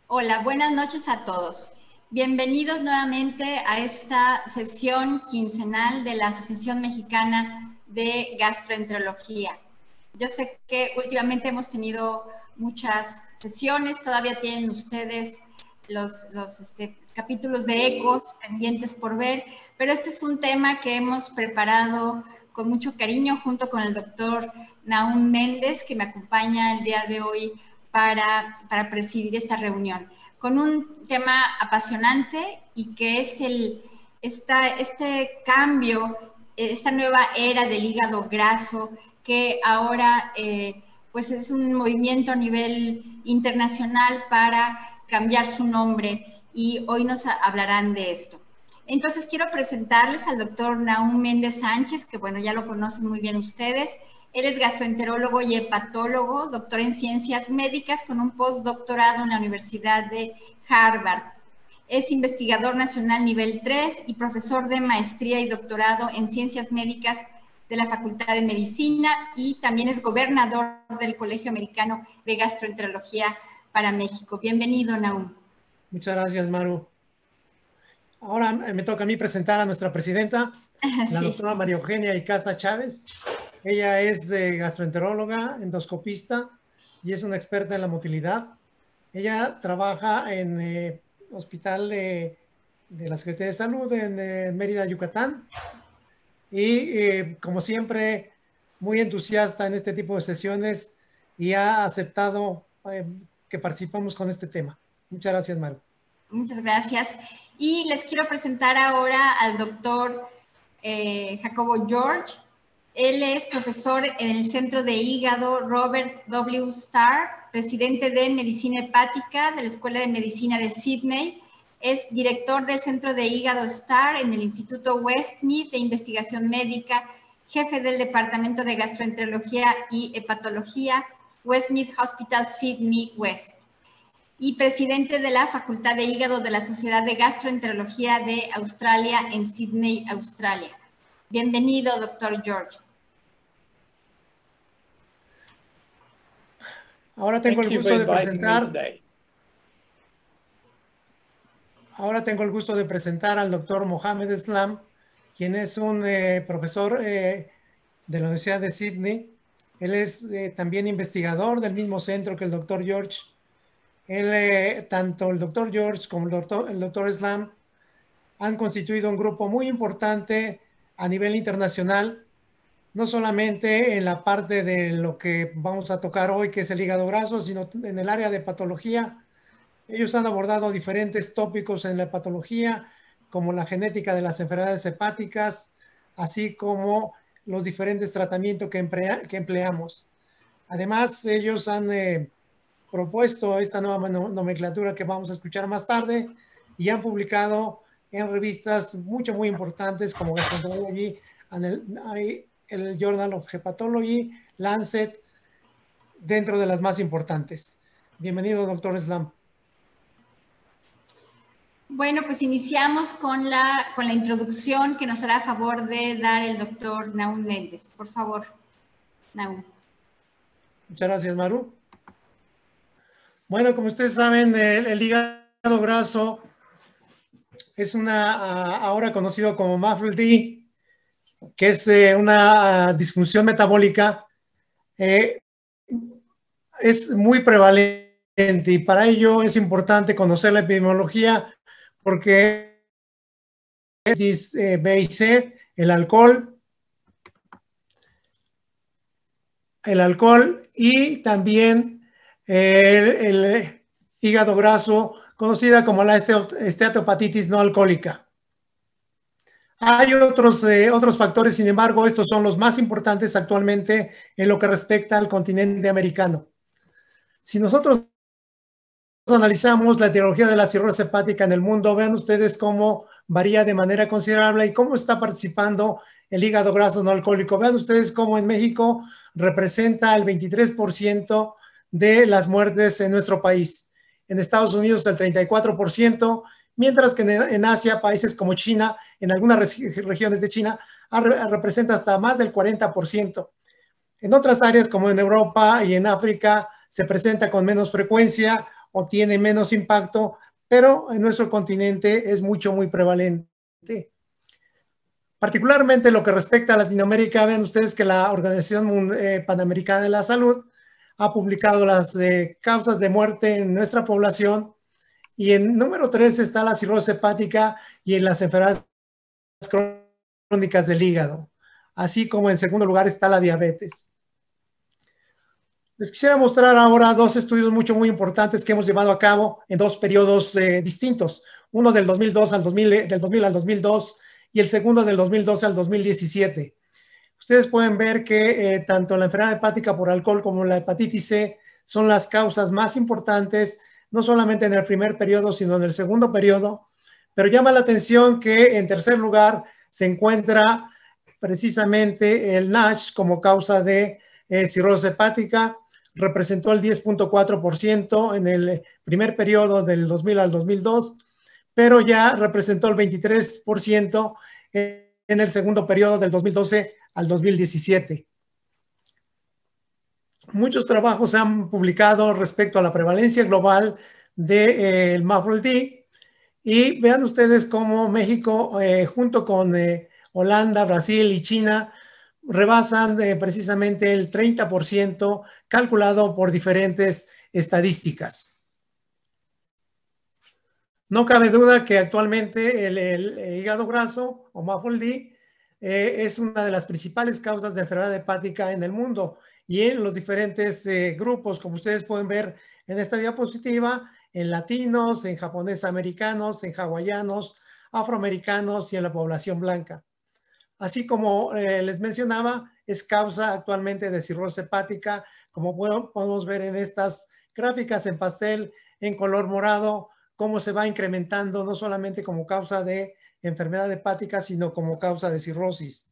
Hola, buenas noches a todos. Bienvenidos nuevamente a esta sesión quincenal de la Asociación Mexicana de Gastroenterología. Yo sé que últimamente hemos tenido muchas sesiones, todavía tienen ustedes los capítulos de ecos pendientes por ver, pero este es un tema que hemos preparado con mucho cariño junto con el doctor Nahum Méndez, que me acompaña el día de hoy para presidir esta reunión, con un tema apasionante y que es este cambio, esta nueva era del hígado graso, que ahora pues es un movimiento a nivel internacional para cambiar su nombre, y hoy nos hablarán de esto. Entonces quiero presentarles al doctor Nahum Méndez Sánchez, que bueno, ya lo conocen muy bien ustedes. Él es gastroenterólogo y hepatólogo, doctor en ciencias médicas con un postdoctorado en la Universidad de Harvard. Es investigador nacional nivel 3 y profesor de maestría y doctorado en ciencias médicas de la Facultad de Medicina, y también es gobernador del Colegio Americano de Gastroenterología para México. Bienvenido, Nahum. Muchas gracias, Maru. Ahora me toca a mí presentar a nuestra presidenta, la doctora María Eugenia Icaza Chávez. Ella es gastroenteróloga, endoscopista y es una experta en la motilidad. Ella trabaja en hospital de la Secretaría de Salud en Mérida, Yucatán. Y como siempre, muy entusiasta en este tipo de sesiones y ha aceptado que participamos con este tema. Muchas gracias, Maru. Muchas gracias. Y les quiero presentar ahora al doctor Jacobo George. Él es profesor en el Centro de Hígado Robert W. Starr, presidente de Medicina Hepática de la Escuela de Medicina de Sydney. Es director del Centro de Hígado Starr en el Instituto Westmead de Investigación Médica, jefe del Departamento de Gastroenterología y Hepatología, Westmead Hospital Sydney West, y presidente de la Facultad de Hígado de la Sociedad de Gastroenterología de Australia en Sydney, Australia. Bienvenido, doctor George. Ahora tengo el gusto de presentar al doctor Mohamed Eslam, quien es un profesor de la Universidad de Sydney. Él es también investigador del mismo centro que el doctor George. Tanto el doctor George como el doctor Eslam han constituido un grupo muy importante a nivel internacional, no solamente en la parte de lo que vamos a tocar hoy, que es el hígado graso, sino en el área de patología. Ellos han abordado diferentes tópicos en la hepatología, como la genética de las enfermedades hepáticas, así como los diferentes tratamientos que empleamos. Además, ellos han propuesto esta nueva nomenclatura que vamos a escuchar más tarde, y han publicado en revistas muy importantes como Gastroenterology, el Journal of Hepatology, Lancet, dentro de las más importantes. Bienvenido, doctor Eslam. Bueno, pues iniciamos con la introducción que nos hará favor de dar el doctor Nahum Méndez. Por favor, Nahum. Muchas gracias, Maru. Bueno, como ustedes saben, el hígado graso es ahora conocido como MAFLD, que es una disfunción metabólica. Es muy prevalente, y para ello es importante conocer la epidemiología, porque B y C, el alcohol y también el hígado graso, conocida como la esteatopatitis no alcohólica. Hay otros factores, sin embargo, estos son los más importantes actualmente en lo que respecta al continente americano. Si nosotros analizamos la etiología de la cirrosis hepática en el mundo, vean ustedes cómo varía de manera considerable y cómo está participando el hígado graso no alcohólico. Vean ustedes cómo en México representa el 23% de las muertes en nuestro país. En Estados Unidos el 34%, mientras que en Asia, países como China, en algunas regiones de China, representa hasta más del 40%. En otras áreas como en Europa y en África se presenta con menos frecuencia, o tiene menos impacto, pero en nuestro continente es muy prevalente. Particularmente lo que respecta a Latinoamérica, vean ustedes que la Organización Panamericana de la Salud ha publicado las causas de muerte en nuestra población, y en número 3 está la cirrosis hepática y en las enfermedades crónicas del hígado, así como en segundo lugar está la diabetes. Les quisiera mostrar ahora dos estudios muy importantes que hemos llevado a cabo en dos periodos distintos. Uno del 2002 al 2002 y el segundo del 2012 al 2017. Ustedes pueden ver que tanto la enfermedad hepática por alcohol como la hepatitis C son las causas más importantes, no solamente en el primer periodo, sino en el segundo periodo. Pero llama la atención que en tercer lugar se encuentra precisamente el NASH como causa de cirrosis hepática. Representó el 10.4% en el primer periodo del 2000 al 2002, pero ya representó el 23% en el segundo periodo del 2012 al 2017. Muchos trabajos se han publicado respecto a la prevalencia global del MAFLD, y vean ustedes cómo México, junto con Holanda, Brasil y China, rebasan precisamente el 30% calculado por diferentes estadísticas. No cabe duda que actualmente el hígado graso o MAFLD es una de las principales causas de enfermedad hepática en el mundo, y en los diferentes grupos, como ustedes pueden ver en esta diapositiva, en latinos, en japoneses americanos, en hawaianos, afroamericanos y en la población blanca. Así como les mencionaba, es causa actualmente de cirrosis hepática, como podemos ver en estas gráficas en pastel en color morado, cómo se va incrementando no solamente como causa de enfermedad hepática, sino como causa de cirrosis.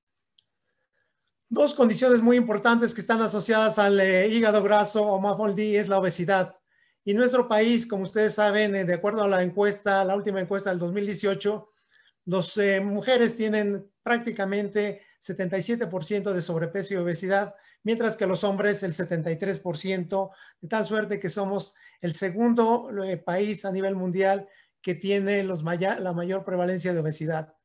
Dos condiciones muy importantes que están asociadas al hígado graso o MAFLD es la obesidad. Y nuestro país, como ustedes saben, de acuerdo a la encuesta, la última encuesta del 2018, las mujeres tienen prácticamente 77% de sobrepeso y obesidad, mientras que los hombres el 73%, de tal suerte que somos el segundo país a nivel mundial que tiene la mayor prevalencia de obesidad.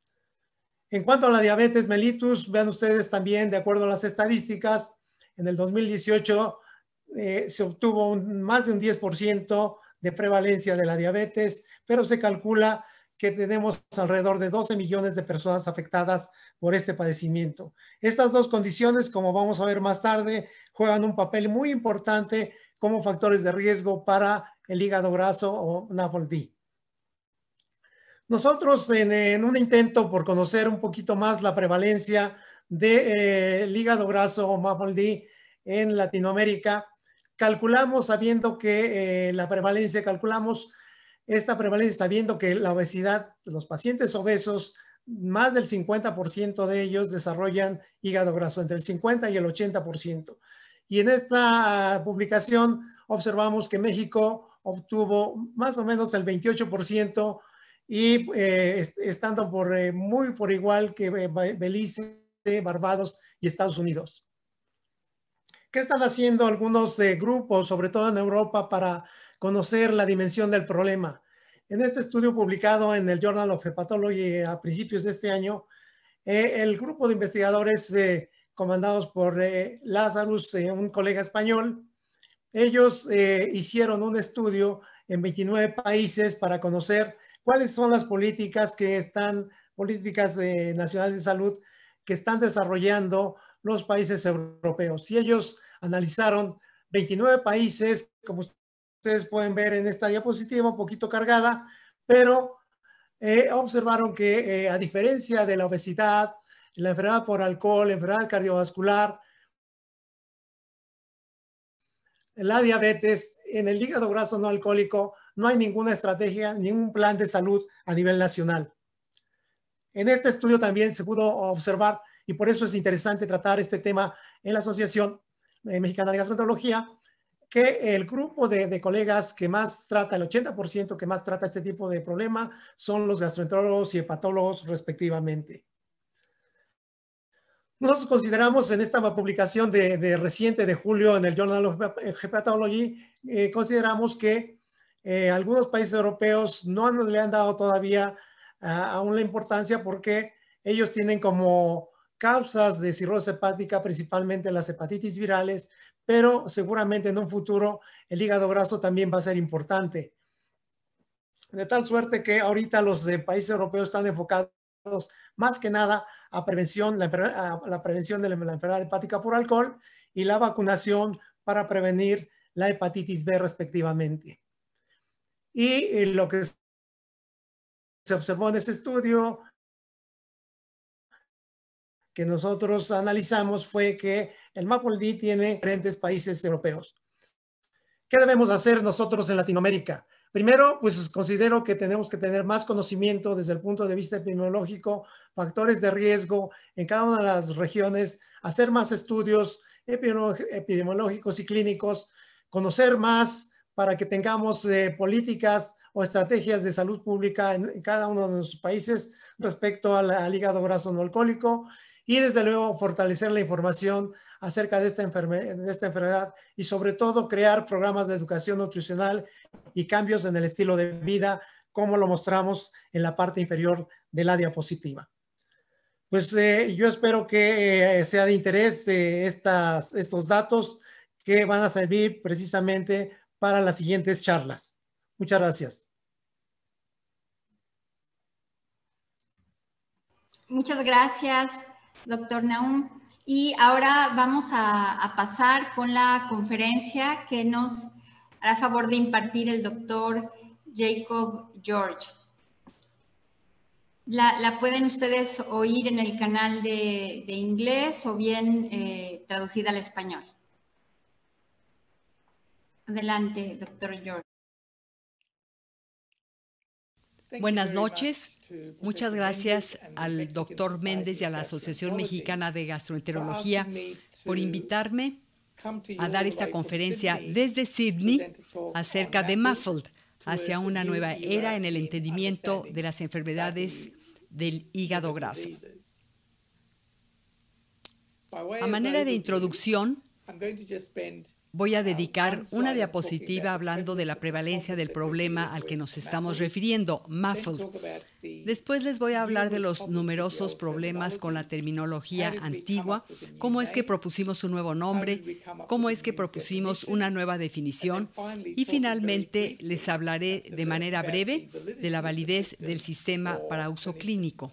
En cuanto a la diabetes mellitus, vean ustedes también, de acuerdo a las estadísticas, en el 2018 se obtuvo más de un 10% de prevalencia de la diabetes, pero se calcula que tenemos alrededor de 12 millones de personas afectadas por este padecimiento. Estas dos condiciones, como vamos a ver más tarde, juegan un papel muy importante como factores de riesgo para el hígado graso o NAFLD. Nosotros, en un intento por conocer un poquito más la prevalencia del hígado graso o MAFLD en Latinoamérica, calculamos sabiendo que calculamos esta prevalencia sabiendo que la obesidad de los pacientes obesos, más del 50% de ellos desarrollan hígado graso, entre el 50 y el 80%. Y en esta publicación observamos que México obtuvo más o menos el 28%, y estando muy por igual que Belice, Barbados y Estados Unidos. ¿Qué están haciendo algunos grupos, sobre todo en Europa, para conocer la dimensión del problema? En este estudio publicado en el Journal of Hepatology a principios de este año, el grupo de investigadores comandados por Lazarus, un colega español, ellos hicieron un estudio en 29 países para conocer cuáles son las políticas nacionales de salud que están desarrollando los países europeos. Y ellos analizaron 29 países, como ustedes pueden ver en esta diapositiva, un poquito cargada, pero observaron que a diferencia de la obesidad, la enfermedad por alcohol, la enfermedad cardiovascular, la diabetes, en el hígado graso no alcohólico, no hay ninguna estrategia, ningún plan de salud a nivel nacional. En este estudio también se pudo observar, y por eso es interesante tratar este tema en la Asociación Mexicana de Gastroenterología, que el grupo de colegas que más trata, el 80% que más trata este tipo de problema, son los gastroenterólogos y hepatólogos respectivamente. Nosotros consideramos en esta publicación de reciente de julio en el Journal of Hepatology, consideramos que algunos países europeos no le han dado todavía aún la importancia porque ellos tienen como causas de cirrosis hepática principalmente las hepatitis virales, pero seguramente en un futuro el hígado graso también va a ser importante. De tal suerte que ahorita los países europeos están enfocados más que nada a prevención, la prevención de la enfermedad hepática por alcohol y la vacunación para prevenir la hepatitis B respectivamente. Y lo que se observó en ese estudio que nosotros analizamos fue que el MAPLD tiene diferentes países europeos. ¿Qué debemos hacer nosotros en Latinoamérica? Primero, pues considero que tenemos que tener más conocimiento desde el punto de vista epidemiológico, factores de riesgo en cada una de las regiones, hacer más estudios epidemiológicos y clínicos, conocer más para que tengamos políticas o estrategias de salud pública en cada uno de los países respecto al hígado graso no alcohólico y desde luego fortalecer la información acerca de esta enfermedad y sobre todo crear programas de educación nutricional y cambios en el estilo de vida, como lo mostramos en la parte inferior de la diapositiva. Pues yo espero que sea de interés estos datos que van a servir precisamente para las siguientes charlas. Muchas gracias. Muchas gracias, doctor Naum. Y ahora vamos a pasar con la conferencia que nos hará favor de impartir el doctor Jacob George. La pueden ustedes oír en el canal de inglés o bien traducida al español. Adelante, doctor George. Buenas noches. Muchas gracias al doctor Méndez y a la Asociación Mexicana de Gastroenterología por invitarme a dar esta conferencia desde Sydney acerca de MAPLD, hacia una nueva era en el entendimiento de las enfermedades del hígado graso. A manera de introducción, voy a dedicar una diapositiva hablando de la prevalencia del problema al que nos estamos refiriendo, MAPLD. Después les voy a hablar de los numerosos problemas con la terminología antigua, cómo es que propusimos un nuevo nombre, cómo es que propusimos una nueva definición y finalmente les hablaré de manera breve de la validez del sistema para uso clínico.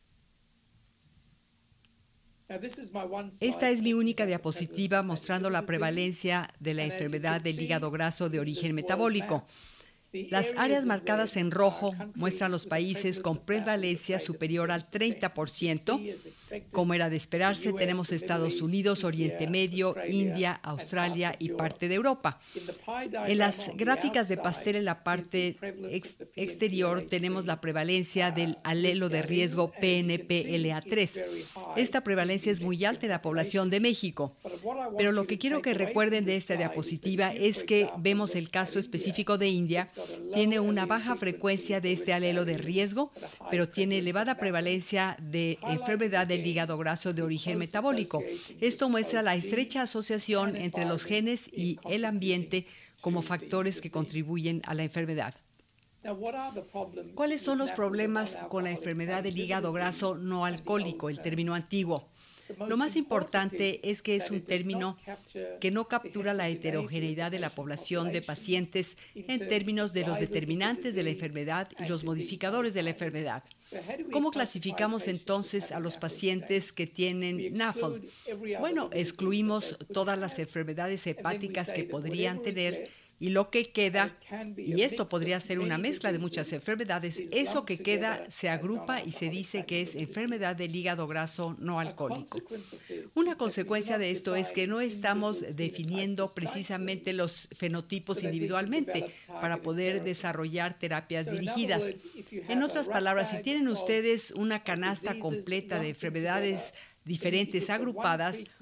Esta es mi única diapositiva mostrando la prevalencia de la enfermedad del hígado graso de origen metabólico. Las áreas marcadas en rojo muestran los países con prevalencia superior al 30%. Como era de esperarse, tenemos Estados Unidos, Oriente Medio, India, Australia y parte de Europa. En las gráficas de pastel en la parte exterior tenemos la prevalencia del alelo de riesgo PNPLA3. Esta prevalencia es muy alta en la población de México. Pero lo que quiero que recuerden de esta diapositiva es que vemos el caso específico de India. Tiene una baja frecuencia de este alelo de riesgo, pero tiene elevada prevalencia de enfermedad del hígado graso de origen metabólico. Esto muestra la estrecha asociación entre los genes y el ambiente como factores que contribuyen a la enfermedad. ¿Cuáles son los problemas con la enfermedad del hígado graso no alcohólico, el término antiguo? Lo más importante es que es un término que no captura la heterogeneidad de la población de pacientes en términos de los determinantes de la enfermedad y los modificadores de la enfermedad. ¿Cómo clasificamos entonces a los pacientes que tienen NAFLD? Bueno, excluimos todas las enfermedades hepáticas que podrían tener y lo que queda, y esto podría ser una mezcla de muchas enfermedades, eso que queda se agrupa y se dice que es enfermedad del hígado graso no alcohólico. Una consecuencia de esto es que no estamos definiendo precisamente los fenotipos individualmente para poder desarrollar terapias dirigidas. En otras palabras, si tienen ustedes una canasta completa de enfermedades diferentes agrupadas,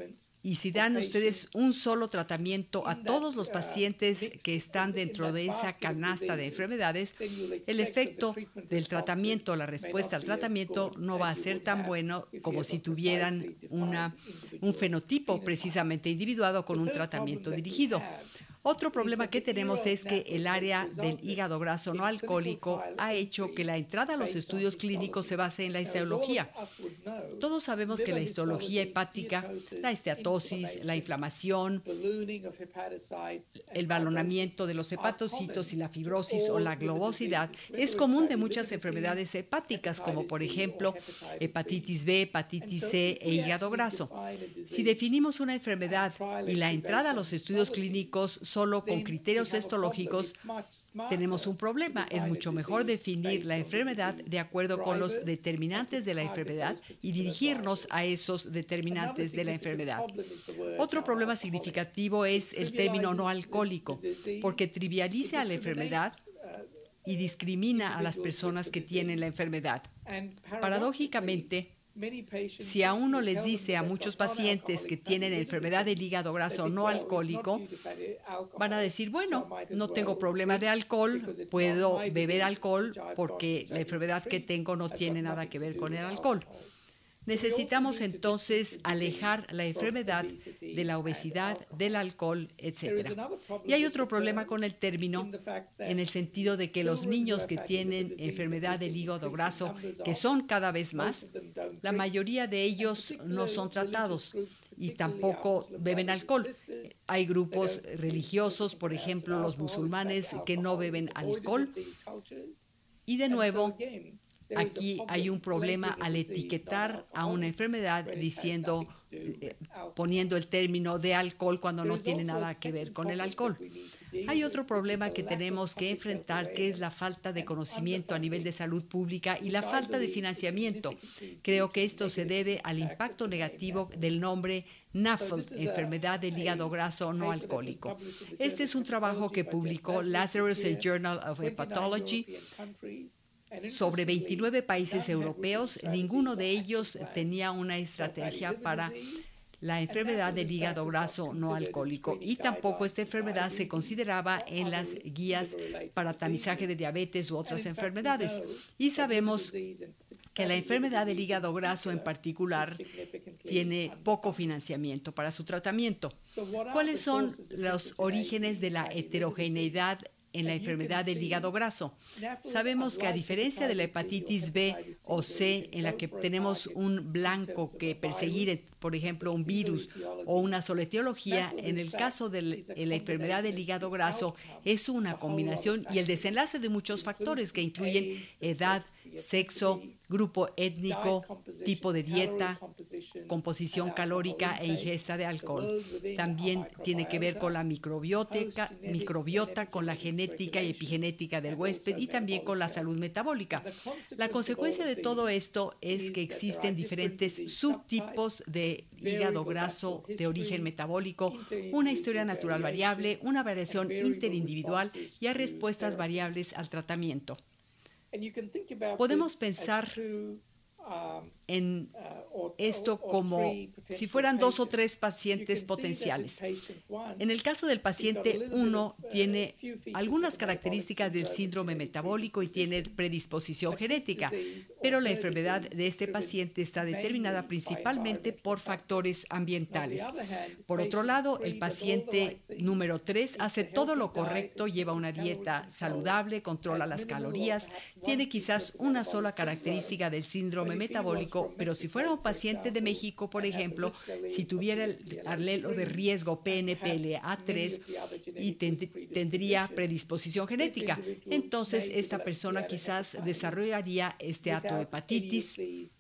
Y si dan ustedes un solo tratamiento a todos los pacientes que están dentro de esa canasta de enfermedades, el efecto del tratamiento, la respuesta al tratamiento no va a ser tan bueno como si tuvieran un fenotipo precisamente individuado con un tratamiento dirigido. Otro problema que tenemos es que el área del hígado graso no alcohólico ha hecho que la entrada a los estudios clínicos se base en la histología. Todos sabemos que la histología hepática, la esteatosis, la inflamación, el balonamiento de los hepatocitos y la fibrosis o la globosidad es común de muchas enfermedades hepáticas, como por ejemplo hepatitis B, hepatitis C e hígado graso. Si definimos una enfermedad y la entrada a los estudios clínicos solo con criterios histológicos, tenemos un problema. Es mucho mejor definir la enfermedad de acuerdo con los determinantes de la enfermedad y dirigirnos a esos determinantes de la enfermedad. Otro problema significativo es el término no alcohólico, porque trivializa la enfermedad y discrimina a las personas que tienen la enfermedad. Paradójicamente, si a uno les dice a muchos pacientes que tienen enfermedad del hígado graso no alcohólico, van a decir, bueno, no tengo problema de alcohol, puedo beber alcohol porque la enfermedad que tengo no tiene nada que ver con el alcohol. Necesitamos entonces alejar la enfermedad de la obesidad, del alcohol, etc. Y hay otro problema con el término en el sentido de que los niños que tienen enfermedad del hígado graso, que son cada vez más, la mayoría de ellos no son tratados y tampoco beben alcohol. Hay grupos religiosos, por ejemplo, los musulmanes, que no beben alcohol. Y de nuevo, aquí hay un problema al etiquetar a una enfermedad diciendo, poniendo el término de alcohol cuando no tiene nada que ver con el alcohol. Hay otro problema que tenemos que enfrentar, que es la falta de conocimiento a nivel de salud pública y la falta de financiamiento. Creo que esto se debe al impacto negativo del nombre NAFLD, enfermedad del hígado graso no alcohólico. Este es un trabajo que publicó Lazarus Journal of Hepatology sobre 29 países europeos. Ninguno de ellos tenía una estrategia para la enfermedad del hígado graso no alcohólico y tampoco esta enfermedad se consideraba en las guías para tamizaje de diabetes u otras enfermedades. Y sabemos que la enfermedad del hígado graso en particular tiene poco financiamiento para su tratamiento. ¿Cuáles son los orígenes de la heterogeneidad en la enfermedad del hígado graso? Sabemos que a diferencia de la hepatitis B o C, en la que tenemos un blanco que perseguir, por ejemplo, un virus o una sola etiología, en el caso de la enfermedad del hígado graso es una combinación y el desenlace de muchos factores que incluyen edad, sexo, grupo étnico, tipo de dieta, composición calórica e ingesta de alcohol. También tiene que ver con la microbiota, con la genética y epigenética del huésped y también con la salud metabólica. La consecuencia de todo esto es que existen diferentes subtipos de hígado graso de origen metabólico, una historia natural variable, una variación interindividual y hay respuestas variables al tratamiento. Podemos pensar en esto como si fueran 2 o 3 pacientes potenciales. En el caso del paciente 1 tiene algunas características del síndrome metabólico y tiene predisposición genética, pero la enfermedad de este paciente está determinada principalmente por factores ambientales. Por otro lado, el paciente número 3 hace todo lo correcto, lleva una dieta saludable, controla las calorías, tiene quizás una sola característica del síndrome metabólico, pero si fuera un paciente de México, por ejemplo, si tuviera el alelo de riesgo PNPLA3 y tendría predisposición genética, entonces esta persona quizás desarrollaría esteatohepatitis.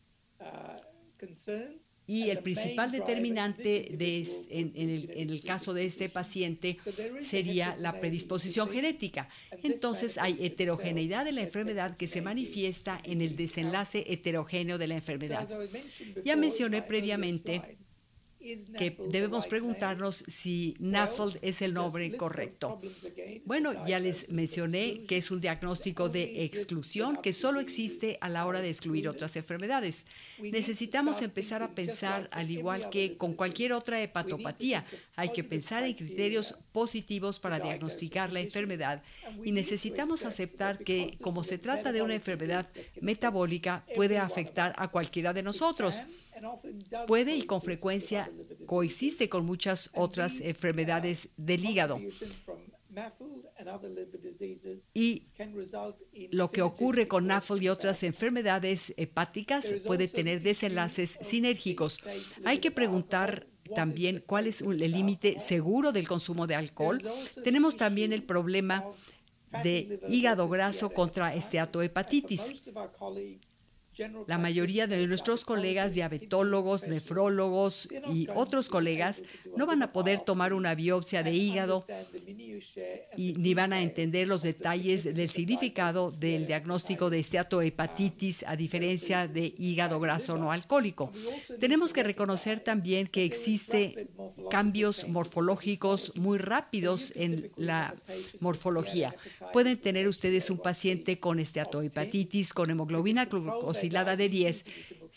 Y el principal determinante en el caso de este paciente sería la predisposición genética. Entonces hay heterogeneidad de la enfermedad que se manifiesta en el desenlace heterogéneo de la enfermedad. Ya mencioné previamente que debemos preguntarnos si NAFLD es el nombre correcto. Bueno, ya les mencioné que es un diagnóstico de exclusión que solo existe a la hora de excluir otras enfermedades. Necesitamos empezar a pensar, al igual que con cualquier otra hepatopatía, hay que pensar en criterios positivos para diagnosticar la enfermedad y necesitamos aceptar que, como se trata de una enfermedad metabólica, puede afectar a cualquiera de nosotros. Puede y con frecuencia coexiste con muchas otras enfermedades del hígado. Y lo que ocurre con NAFLD y otras enfermedades hepáticas puede tener desenlaces sinérgicos. Hay que preguntar también cuál es el límite seguro del consumo de alcohol. Tenemos también el problema de hígado graso contra esteatohepatitis. La mayoría de nuestros colegas diabetólogos, nefrólogos y otros colegas no van a poder tomar una biopsia de hígado ni van a entender los detalles del significado del diagnóstico de esteatohepatitis a diferencia de hígado graso no alcohólico. Tenemos que reconocer también que existen cambios morfológicos muy rápidos en la morfología. Pueden tener ustedes un paciente con esteatohepatitis, con hemoglobina glucosilada de 10,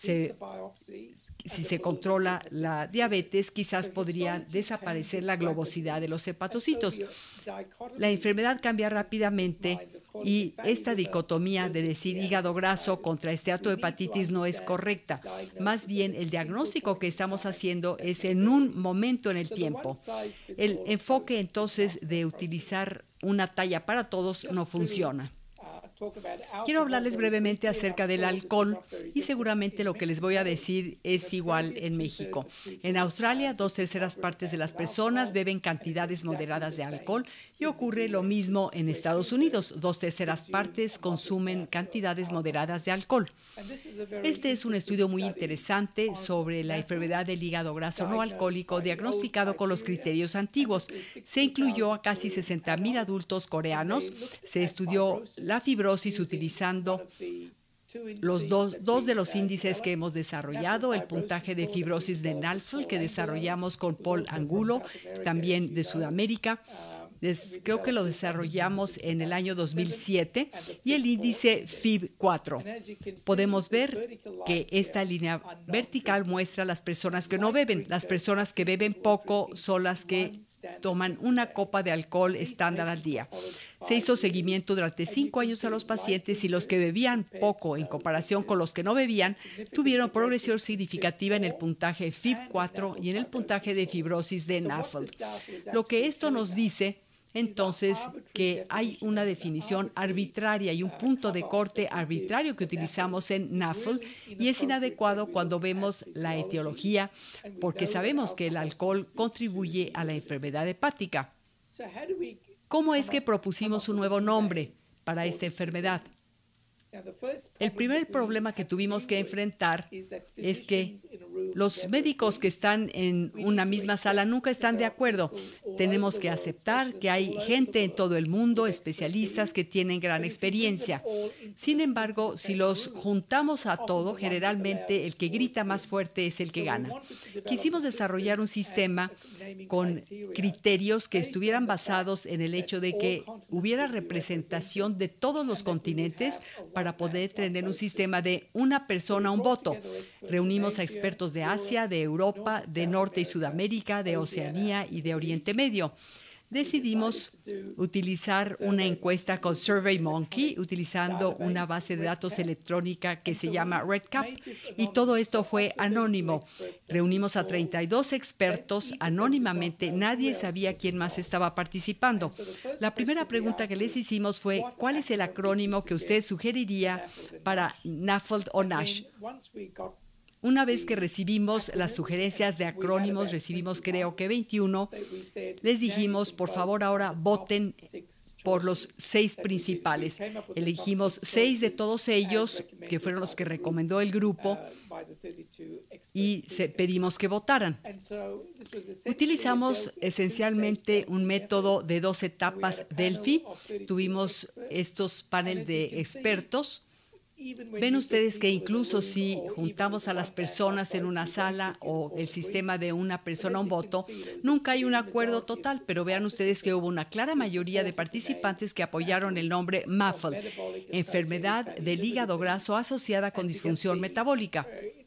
si se controla la diabetes, quizás podría desaparecer la globosidad de los hepatocitos. La enfermedad cambia rápidamente y esta dicotomía de decir hígado graso contra esteatohepatitis no es correcta. Más bien, el diagnóstico que estamos haciendo es en un momento en el tiempo. El enfoque, entonces, de utilizar una talla para todos no funciona. Quiero hablarles brevemente acerca del alcohol y seguramente lo que les voy a decir es igual en México. En Australia, 2/3 partes de las personas beben cantidades moderadas de alcohol y ocurre lo mismo en Estados Unidos. 2/3 partes consumen cantidades moderadas de alcohol. Este es un estudio muy interesante sobre la enfermedad del hígado graso no alcohólico diagnosticado con los criterios antiguos. Se incluyó a casi 60,000 adultos coreanos. Se estudió la fibrosis utilizando los dos de los índices que hemos desarrollado, el puntaje de fibrosis de NAFLD que desarrollamos con Paul Angulo, también de Sudamérica. Creo que lo desarrollamos en el año 2007, y el índice FIB4. Podemos ver que esta línea vertical muestra las personas que no beben. Las personas que beben poco son las que toman una copa de alcohol estándar al día. Se hizo seguimiento durante 5 años a los pacientes y los que bebían poco en comparación con los que no bebían tuvieron progresión significativa en el puntaje FIB4 y en el puntaje de fibrosis de NAFLD. Lo que esto nos dice entonces que hay una definición arbitraria y un punto de corte arbitrario que utilizamos en NAFLD y es inadecuado cuando vemos la etiología porque sabemos que el alcohol contribuye a la enfermedad hepática. ¿Cómo es que propusimos un nuevo nombre para esta enfermedad? El primer problema que tuvimos que enfrentar es que los médicos que están en una misma sala nunca están de acuerdo. Tenemos que aceptar que hay gente en todo el mundo, especialistas que tienen gran experiencia. Sin embargo, si los juntamos a todo, generalmente el que grita más fuerte es el que gana. Quisimos desarrollar un sistema con criterios que estuvieran basados en el hecho de que hubiera representación de todos los continentes para poder tener un sistema de una persona, un voto. Reunimos a expertos de Asia, de Europa, de Norte y Sudamérica, de Oceanía y de Oriente Medio. Decidimos utilizar una encuesta con SurveyMonkey, utilizando una base de datos electrónica que se llama RedCap, y todo esto fue anónimo. Reunimos a 32 expertos anónimamente, nadie sabía quién más estaba participando. La primera pregunta que les hicimos fue, ¿cuál es el acrónimo que usted sugeriría para NAFLD o NASH? Una vez que recibimos las sugerencias de acrónimos, recibimos creo que 21, les dijimos, por favor, ahora voten por los 6 principales. Elegimos 6 de todos ellos, que fueron los que recomendó el grupo, y pedimos que votaran. Utilizamos esencialmente un método de 2 etapas Delphi. Tuvimos estos paneles de expertos Ven ustedes que incluso si juntamos a las personas en una sala o el sistema de una persona un voto, nunca hay un acuerdo total, pero vean ustedes que hubo una clara mayoría de participantes que apoyaron el nombre MAFLD, enfermedad del hígado graso asociada con disfunción metabólica.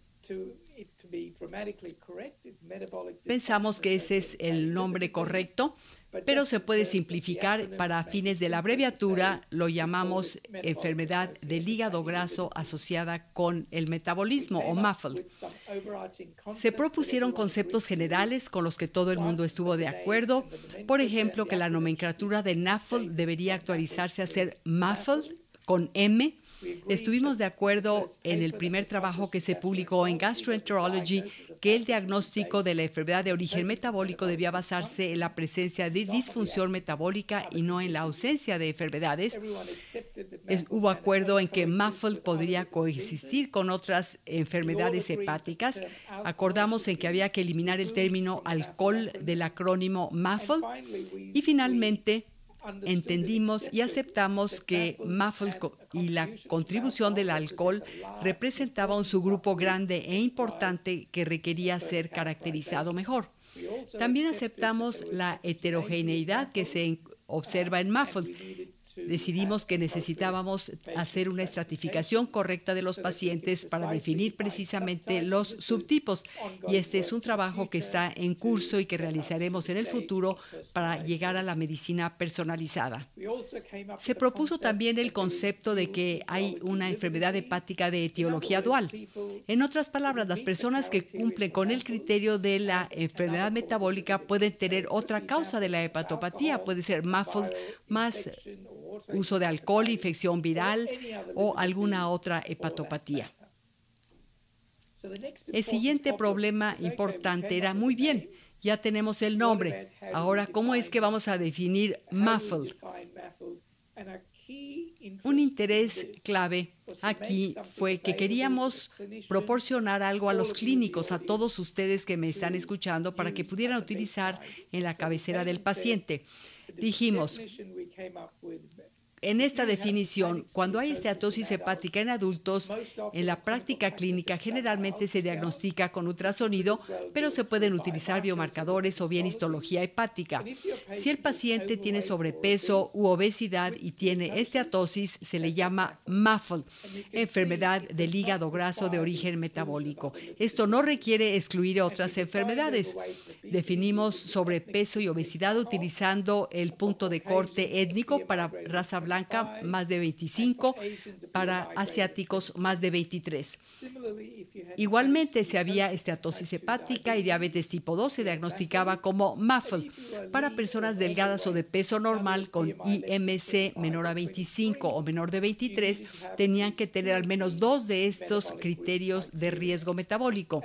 Pensamos que ese es el nombre correcto, pero se puede simplificar. Para fines de la abreviatura, lo llamamos enfermedad del hígado graso asociada con el metabolismo o MAFLD. Se propusieron conceptos generales con los que todo el mundo estuvo de acuerdo. Por ejemplo, que la nomenclatura de NAFLD debería actualizarse a ser MAFLD con M. Estuvimos de acuerdo en el primer trabajo que se publicó en Gastroenterology que el diagnóstico de la enfermedad de origen metabólico debía basarse en la presencia de disfunción metabólica y no en la ausencia de enfermedades. Hubo acuerdo en que MAFLD podría coexistir con otras enfermedades hepáticas. Acordamos en que había que eliminar el término alcohol del acrónimo MAFLD. Y finalmente, entendimos y aceptamos que MAFLD y la contribución del alcohol representaba un subgrupo grande e importante que requería ser caracterizado mejor. También aceptamos la heterogeneidad que se observa en MAFLD. Decidimos que necesitábamos hacer una estratificación correcta de los pacientes para definir precisamente los subtipos, y este es un trabajo que está en curso y que realizaremos en el futuro para llegar a la medicina personalizada. Se propuso también el concepto de que hay una enfermedad hepática de etiología dual. En otras palabras, las personas que cumplen con el criterio de la enfermedad metabólica pueden tener otra causa de la hepatopatía, puede ser MAFLD más uso de alcohol, infección viral o alguna otra hepatopatía. El siguiente problema importante era, muy bien, ya tenemos el nombre. Ahora, ¿cómo es que vamos a definir MAFLD? Un interés clave aquí fue que queríamos proporcionar algo a los clínicos, a todos ustedes que me están escuchando, para que pudieran utilizar en la cabecera del paciente. Dijimos, en esta definición, cuando hay esteatosis hepática en adultos, en la práctica clínica generalmente se diagnostica con ultrasonido, pero se pueden utilizar biomarcadores o bien histología hepática. Si el paciente tiene sobrepeso u obesidad y tiene esteatosis, se le llama MAFLD, enfermedad del hígado graso de origen metabólico. Esto no requiere excluir otras enfermedades. Definimos sobrepeso y obesidad utilizando el punto de corte étnico para raza blanca más de 25, para asiáticos más de 23. Igualmente, si había esteatosis hepática y diabetes tipo 2, se diagnosticaba como MAFLD. Para personas delgadas o de peso normal con IMC menor a 25 o menor de 23, tenían que tener al menos 2 de estos criterios de riesgo metabólico.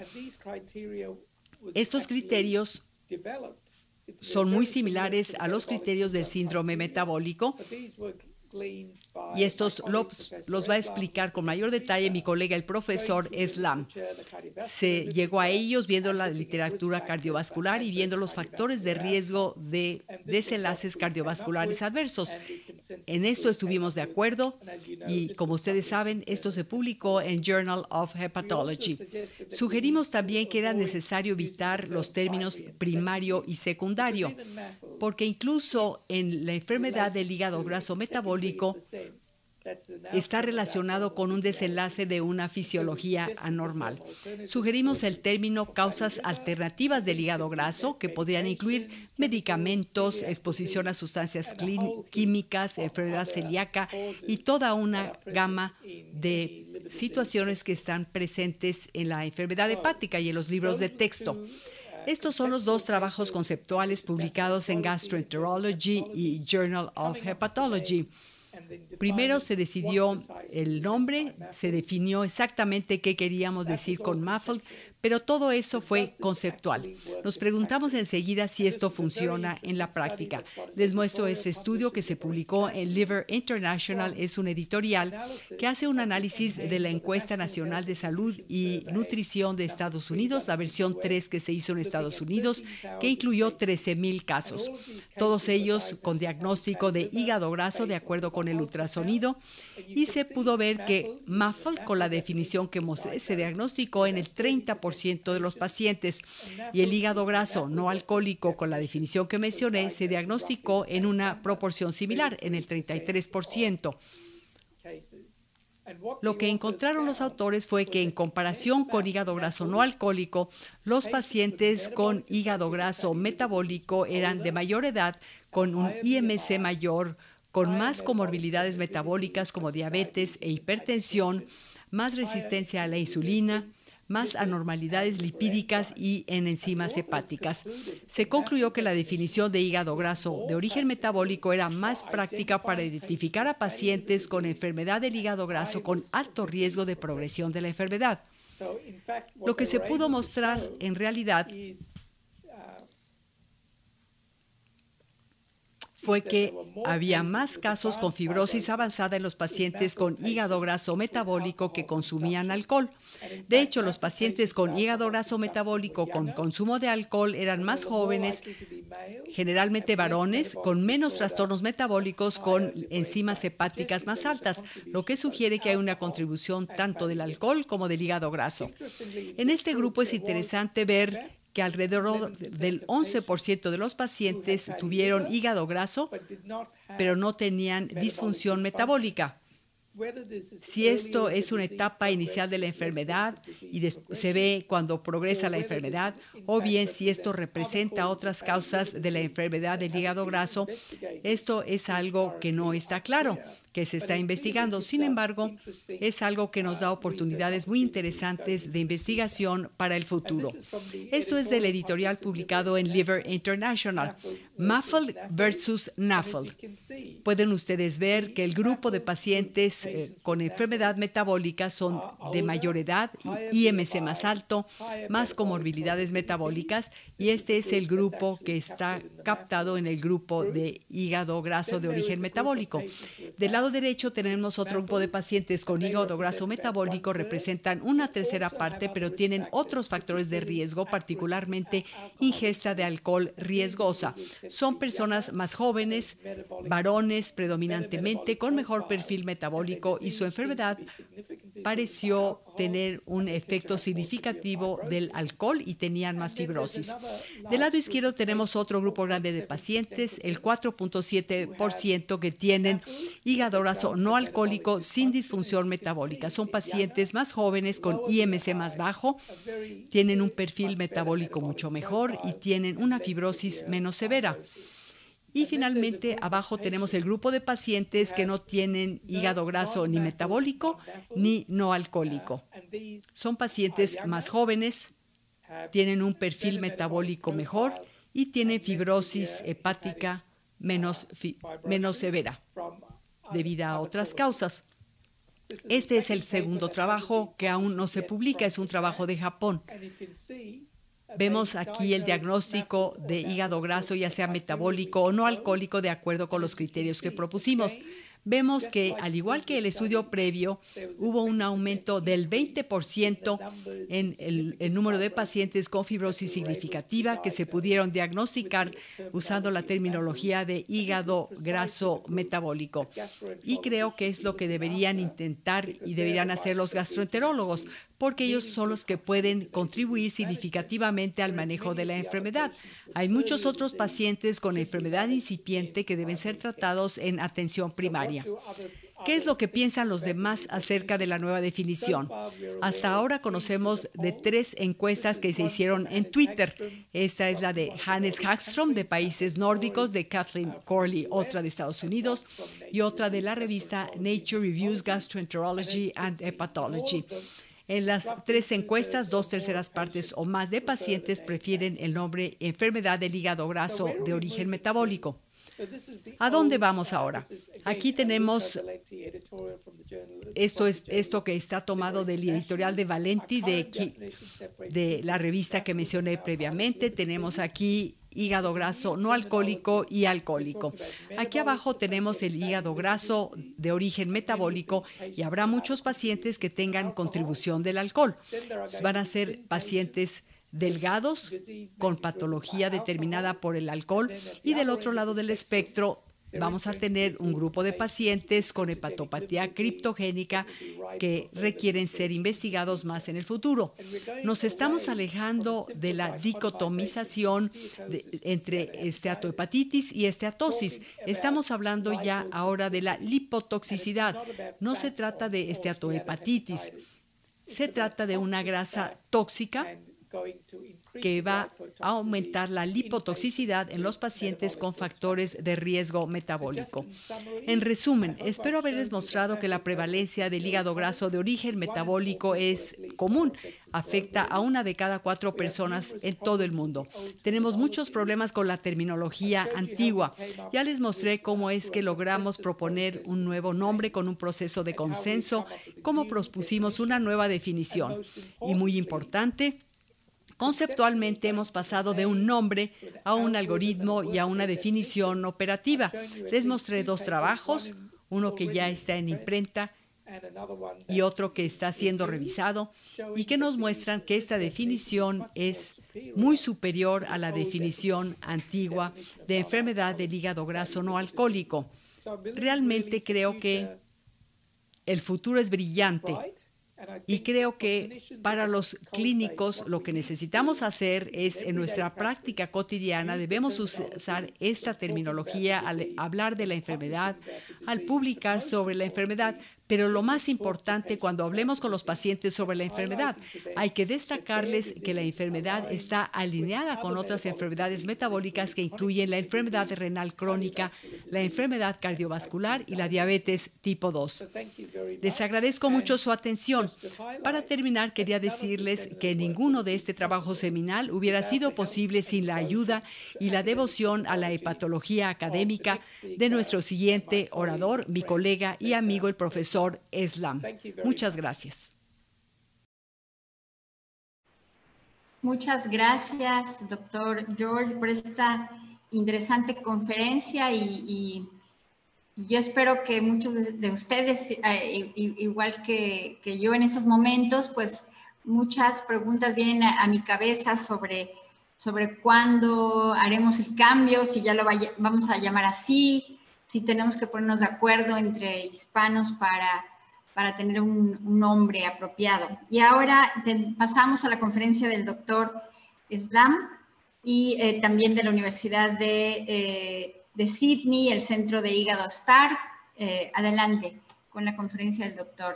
Estos criterios son muy similares a los criterios del síndrome metabólico, y estos los va a explicar con mayor detalle mi colega, el profesor Eslam. Se llegó a ellos viendo la literatura cardiovascular y viendo los factores de riesgo de desenlaces cardiovasculares adversos. En esto estuvimos de acuerdo y, como ustedes saben, esto se publicó en Journal of Hepatology. Sugerimos también que era necesario evitar los términos primario y secundario, porque incluso en la enfermedad del hígado graso metabólico está relacionado con un desenlace de una fisiología anormal. Sugerimos el término causas alternativas del hígado graso, que podrían incluir medicamentos, exposición a sustancias químicas, enfermedad celíaca y toda una gama de situaciones que están presentes en la enfermedad hepática y en los libros de texto. Estos son los 2 trabajos conceptuales publicados en Gastroenterology y Journal of Hepatology. Primero se decidió el nombre, se definió exactamente qué queríamos decir con MAFLD, pero todo eso fue conceptual. Nos preguntamos enseguida si esto funciona en la práctica. Les muestro este estudio que se publicó en Liver International. Es un editorial que hace un análisis de la encuesta nacional de salud y nutrición de Estados Unidos, la versión 3 que se hizo en Estados Unidos, que incluyó 13,000 casos, todos ellos con diagnóstico de hígado graso de acuerdo con el ultrasonido, y se pudo ver que MAFLD, con la definición que mostré, se diagnosticó en el 30% de los pacientes y el hígado graso no alcohólico, con la definición que mencioné, se diagnosticó en una proporción similar, en el 33%. Lo que encontraron los autores fue que en comparación con hígado graso no alcohólico, los pacientes con hígado graso metabólico eran de mayor edad, con un IMC mayor, con más comorbilidades metabólicas como diabetes e hipertensión, más resistencia a la insulina, más anormalidades lipídicas y en enzimas hepáticas. Se concluyó que la definición de hígado graso de origen metabólico era más práctica para identificar a pacientes con enfermedad del hígado graso con alto riesgo de progresión de la enfermedad. Lo que se pudo mostrar en realidad fue que había más casos con fibrosis avanzada en los pacientes con hígado graso metabólico que consumían alcohol. De hecho, los pacientes con hígado graso metabólico con consumo de alcohol eran más jóvenes, generalmente varones, con menos trastornos metabólicos, con enzimas hepáticas más altas, lo que sugiere que hay una contribución tanto del alcohol como del hígado graso. En este grupo es interesante ver que alrededor del 11% de los pacientes tuvieron hígado graso, pero no tenían disfunción metabólica. Si esto es una etapa inicial de la enfermedad y se ve cuando progresa la enfermedad, o bien si esto representa otras causas de la enfermedad del hígado graso, esto es algo que no está claro, que se está investigando. Sin embargo, es algo que nos da oportunidades muy interesantes de investigación para el futuro. Esto es del editorial publicado en Liver International, MAFLD versus NAFLD. Pueden ustedes ver que el grupo de pacientes con enfermedad metabólica son de mayor edad, IMC más alto, más comorbilidades metabólicas, y este es el grupo que está captado en el grupo de hígado graso de origen metabólico. Del lado derecho tenemos otro grupo de pacientes con hígado graso metabólico, representan una tercera parte, pero tienen otros factores de riesgo, particularmente ingesta de alcohol riesgosa. Son personas más jóvenes, varones predominantemente, con mejor perfil metabólico, y su enfermedad pareció tener un efecto significativo del alcohol y tenían más fibrosis. Del lado izquierdo tenemos otro grupo grande de pacientes, el 4.7% que tienen hígado graso no alcohólico sin disfunción metabólica. Son pacientes más jóvenes con IMC más bajo, tienen un perfil metabólico mucho mejor y tienen una fibrosis menos severa. Y finalmente, abajo tenemos el grupo de pacientes que no tienen hígado graso ni metabólico ni no alcohólico. Son pacientes más jóvenes, tienen un perfil metabólico mejor y tienen fibrosis hepática menos severa debido a otras causas. Este es el segundo trabajo que aún no se publica, es un trabajo de Japón. Vemos aquí el diagnóstico de hígado graso, ya sea metabólico o no alcohólico, de acuerdo con los criterios que propusimos. Vemos que, al igual que el estudio previo, hubo un aumento del 20% en el número de pacientes con fibrosis significativa que se pudieron diagnosticar usando la terminología de hígado graso metabólico. Y creo que es lo que deberían intentar y deberían hacer los gastroenterólogos, porque ellos son los que pueden contribuir significativamente al manejo de la enfermedad. Hay muchos otros pacientes con enfermedad incipiente que deben ser tratados en atención primaria. ¿Qué es lo que piensan los demás acerca de la nueva definición? Hasta ahora conocemos de 3 encuestas que se hicieron en Twitter. Esta es la de Hannes Hagström, de países nórdicos, de Kathleen Corley, otra de Estados Unidos, y otra de la revista Nature Reviews Gastroenterology and Hepatology. En las 3 encuestas, 2/3 partes o más de pacientes prefieren el nombre enfermedad del hígado graso de origen metabólico. ¿A dónde vamos ahora? Aquí tenemos esto que está tomado del editorial de Valenti de la revista que mencioné previamente. Tenemos aquí hígado graso no alcohólico y alcohólico. Aquí abajo tenemos el hígado graso de origen metabólico y habrá muchos pacientes que tengan contribución del alcohol. Van a ser pacientes delgados con patología determinada por el alcohol, y del otro lado del espectro Vamos a tener un grupo de pacientes con hepatopatía criptogénica que requieren ser investigados más en el futuro. Nos estamos alejando de la dicotomización entre esteatohepatitis y esteatosis. Estamos hablando ya ahora de la lipotoxicidad. No se trata de esteatohepatitis. Se trata de una grasa tóxica que va a aumentar la lipotoxicidad en los pacientes con factores de riesgo metabólico. En resumen, espero haberles mostrado que la prevalencia del hígado graso de origen metabólico es común. Afecta a 1 de cada 4 personas en todo el mundo. Tenemos muchos problemas con la terminología antigua. Ya les mostré cómo es que logramos proponer un nuevo nombre con un proceso de consenso, cómo propusimos una nueva definición. Y muy importante, conceptualmente hemos pasado de un nombre a un algoritmo y a una definición operativa. Les mostré 2 trabajos, uno que ya está en imprenta y otro que está siendo revisado, y que nos muestran que esta definición es muy superior a la definición antigua de enfermedad del hígado graso no alcohólico. Realmente creo que el futuro es brillante. Y creo que para los clínicos lo que necesitamos hacer es, en nuestra práctica cotidiana, debemos usar esta terminología al hablar de la enfermedad, al publicar sobre la enfermedad. Pero lo más importante cuando hablemos con los pacientes sobre la enfermedad, hay que destacarles que la enfermedad está alineada con otras enfermedades metabólicas que incluyen la enfermedad renal crónica, la enfermedad cardiovascular y la diabetes tipo 2. Les agradezco mucho su atención. Para terminar, quería decirles que ninguno de este trabajo seminal hubiera sido posible sin la ayuda y la devoción a la hepatología académica de nuestro siguiente orador, mi colega y amigo, el profesor Eslam. Muchas gracias. Muchas gracias, doctor George, por esta interesante conferencia y yo espero que muchos de ustedes, igual que yo en esos momentos, pues muchas preguntas vienen a mi cabeza sobre cuándo haremos el cambio, si ya lo vamos a llamar así, si tenemos que ponernos de acuerdo entre hispanos para tener un nombre apropiado. Y ahora pasamos a la conferencia del doctor Eslam y también de la Universidad de Sydney, el Centro de Hígado STAR. Adelante con la conferencia del doctor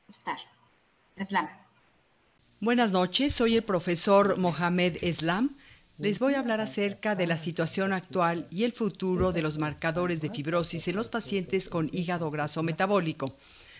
Eslam. Buenas noches, soy el profesor Mohamed Eslam. Les voy a hablar acerca de la situación actual y el futuro de los marcadores de fibrosis en los pacientes con hígado graso metabólico.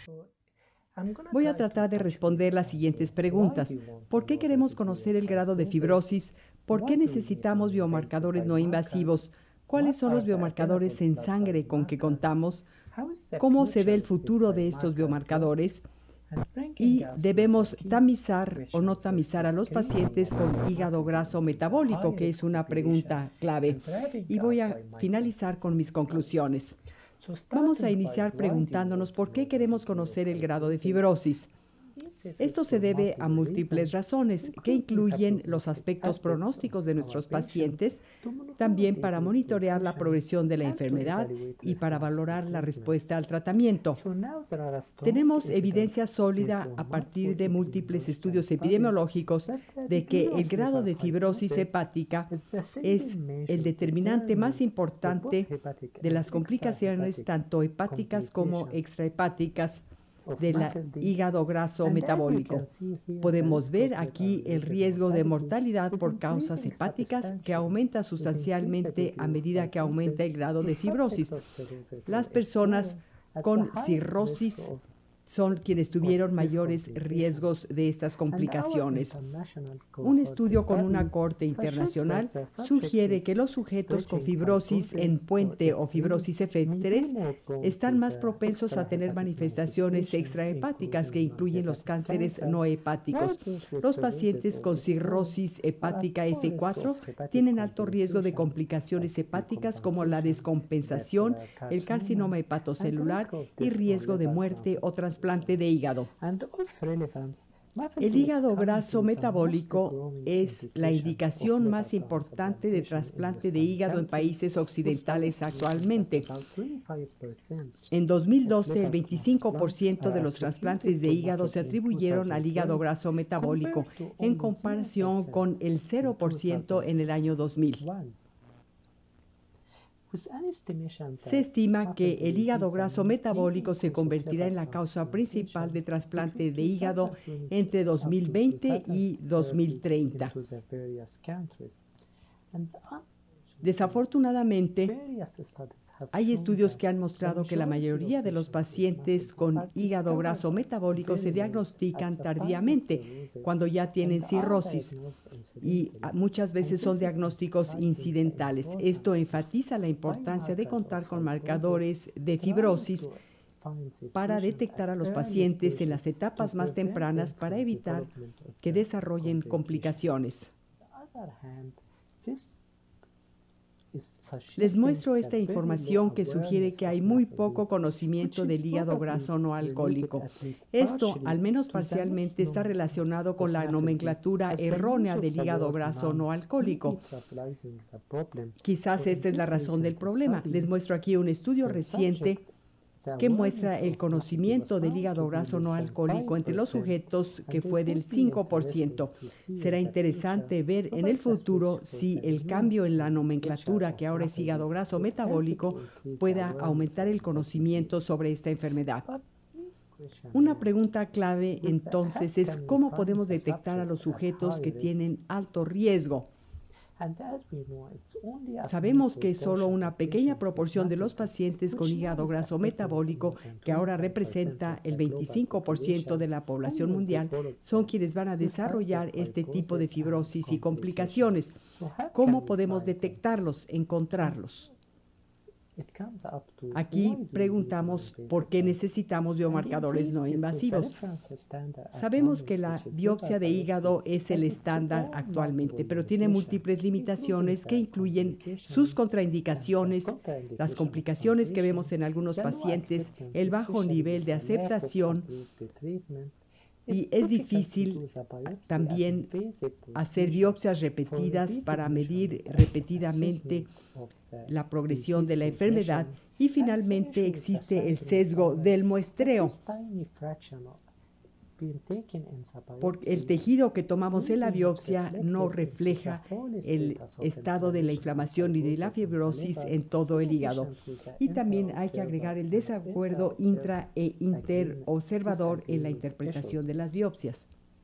Voy a tratar de responder las siguientes preguntas. ¿Por qué queremos conocer el grado de fibrosis? ¿Por qué necesitamos biomarcadores no invasivos? ¿Cuáles son los biomarcadores en sangre con que contamos? ¿Cómo se ve el futuro de estos biomarcadores? Y debemos tamizar o no tamizar a los pacientes con hígado graso metabólico, que es una pregunta clave. Y voy a finalizar con mis conclusiones. Vamos a iniciar preguntándonos por qué queremos conocer el grado de fibrosis. Esto se debe a múltiples razones que incluyen los aspectos pronósticos de nuestros pacientes, también para monitorear la progresión de la enfermedad y para valorar la respuesta al tratamiento. Tenemos evidencia sólida a partir de múltiples estudios epidemiológicos de que el grado de fibrosis hepática es el determinante más importante de las complicaciones tanto hepáticas como extrahepáticas del hígado graso metabólico. Podemos ver aquí el riesgo de mortalidad por causas hepáticas que aumenta sustancialmente a medida que aumenta el grado de fibrosis. Las personas con cirrosis son quienes tuvieron mayores riesgos de estas complicaciones. Un estudio con una corte internacional sugiere que los sujetos con fibrosis en puente o fibrosis F3 están más propensos a tener manifestaciones extrahepáticas que incluyen los cánceres no hepáticos. Los pacientes con cirrosis hepática F4 tienen alto riesgo de complicaciones hepáticas como la descompensación, el carcinoma hepatocelular y riesgo de muerte o trasplante de hígado. El hígado graso metabólico es la indicación más importante de trasplante de hígado en países occidentales actualmente. En 2012, el 25% de los trasplantes de hígado se atribuyeron al hígado graso metabólico, en comparación con el 0% en el año 2000. Se estima que el hígado graso metabólico se convertirá en la causa principal de trasplante de hígado entre 2020 y 2030. Desafortunadamente, hay estudios que han mostrado que la mayoría de los pacientes con hígado graso metabólico se diagnostican tardíamente, cuando ya tienen cirrosis, y muchas veces son diagnósticos incidentales. Esto enfatiza la importancia de contar con marcadores de fibrosis para detectar a los pacientes en las etapas más tempranas para evitar que desarrollen complicaciones. Les muestro esta información que sugiere que hay muy poco conocimiento del hígado graso no alcohólico. Esto, al menos parcialmente, está relacionado con la nomenclatura errónea del hígado graso no alcohólico. Quizás esta es la razón del problema. Les muestro aquí un estudio reciente que muestra el conocimiento del hígado graso no alcohólico entre los sujetos, que fue del 5%. Será interesante ver en el futuro si el cambio en la nomenclatura, que ahora es hígado graso metabólico, pueda aumentar el conocimiento sobre esta enfermedad. Una pregunta clave entonces es cómo podemos detectar a los sujetos que tienen alto riesgo. Sabemos que solo una pequeña proporción de los pacientes con hígado graso metabólico, que ahora representa el 25% de la población mundial, son quienes van a desarrollar este tipo de fibrosis y complicaciones. ¿Cómo podemos detectarlos, encontrarlos? Aquí preguntamos por qué necesitamos biomarcadores no invasivos. Sabemos que la biopsia de hígado es el estándar actualmente, pero tiene múltiples limitaciones que incluyen sus contraindicaciones, las complicaciones que vemos en algunos pacientes, el bajo nivel de aceptación, y es difícil también hacer biopsias repetidas para medir repetidamente la progresión de la enfermedad, y finalmente existe el sesgo del muestreo. Porque el tejido que tomamos en la biopsia no refleja el estado de la inflamación y de la fibrosis en todo el hígado. Y también hay que agregar el desacuerdo intra e interobservador en la interpretación de las biopsias.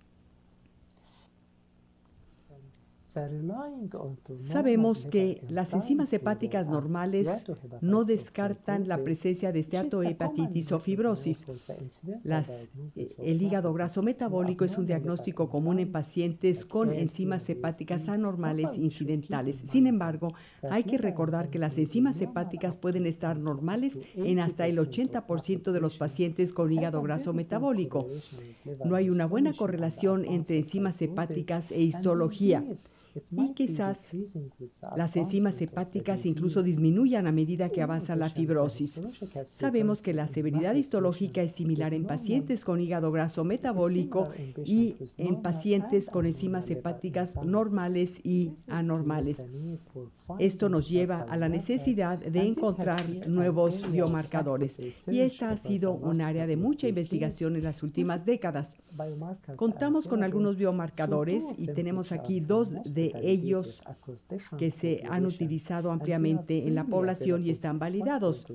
Sabemos que las enzimas hepáticas normales no descartan la presencia de esteatohepatitis o fibrosis. El hígado graso metabólico es un diagnóstico común en pacientes con enzimas hepáticas anormales incidentales. Sin embargo, hay que recordar que las enzimas hepáticas pueden estar normales en hasta el 80% de los pacientes con hígado graso metabólico. No hay una buena correlación entre enzimas hepáticas e histología. Y quizás las enzimas hepáticas incluso disminuyan a medida que avanza la fibrosis. Sabemos que la severidad histológica es similar en pacientes con hígado graso metabólico y en pacientes con enzimas hepáticas normales y anormales. Esto nos lleva a la necesidad de encontrar nuevos biomarcadores, y esta ha sido un área de mucha investigación en las últimas décadas. Contamos con algunos biomarcadores y tenemos aquí dos de ellos que se han utilizado ampliamente en la población y están validados.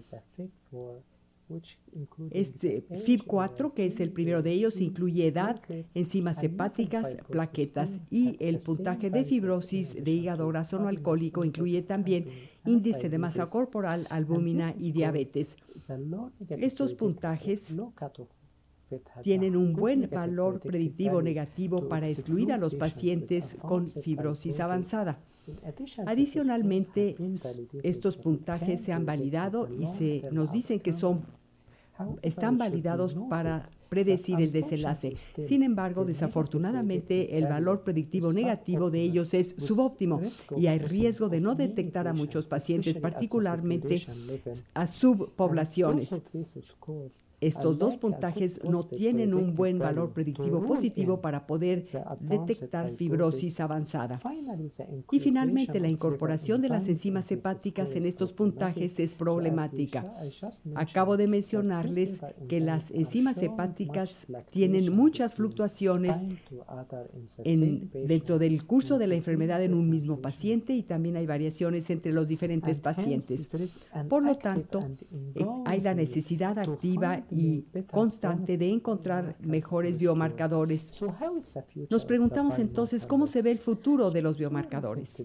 FIB4, que es el primero de ellos, incluye edad, enzimas hepáticas, plaquetas, y el puntaje de fibrosis de hígado graso no alcohólico incluye también índice de masa corporal, albúmina y diabetes. Estos puntajes tienen un buen valor predictivo negativo para excluir a los pacientes con fibrosis avanzada. Adicionalmente, estos puntajes se han validado y nos dicen que están validados para predecir el desenlace. Sin embargo, desafortunadamente, el valor predictivo negativo de ellos es subóptimo y hay riesgo de no detectar a muchos pacientes, particularmente a subpoblaciones. estos dos puntajes no tienen un buen valor predictivo positivo para poder detectar fibrosis avanzada. Y finalmente, la incorporación de las enzimas hepáticas en estos puntajes es problemática. Acabo de mencionarles que las enzimas hepáticas tienen muchas fluctuaciones dentro del curso de la enfermedad en un mismo paciente, y también hay variaciones entre los diferentes pacientes. Por lo tanto, hay la necesidad activa y constante de encontrar mejores biomarcadores. Nos preguntamos entonces cómo se ve el futuro de los biomarcadores.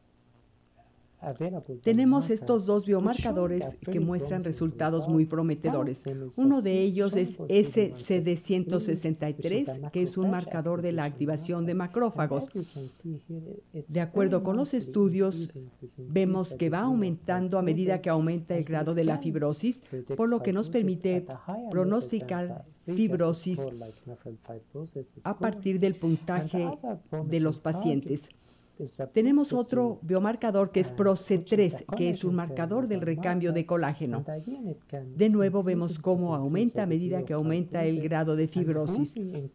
Tenemos estos dos biomarcadores que muestran resultados muy prometedores. Uno de ellos es SCD163, que es un marcador de la activación de macrófagos. De acuerdo con los estudios, vemos que va aumentando a medida que aumenta el grado de la fibrosis, por lo que nos permite pronosticar fibrosis a partir del puntaje de los pacientes. Tenemos otro biomarcador que es ProC3, que es un marcador del recambio de colágeno. De nuevo vemos cómo aumenta a medida que aumenta el grado de fibrosis.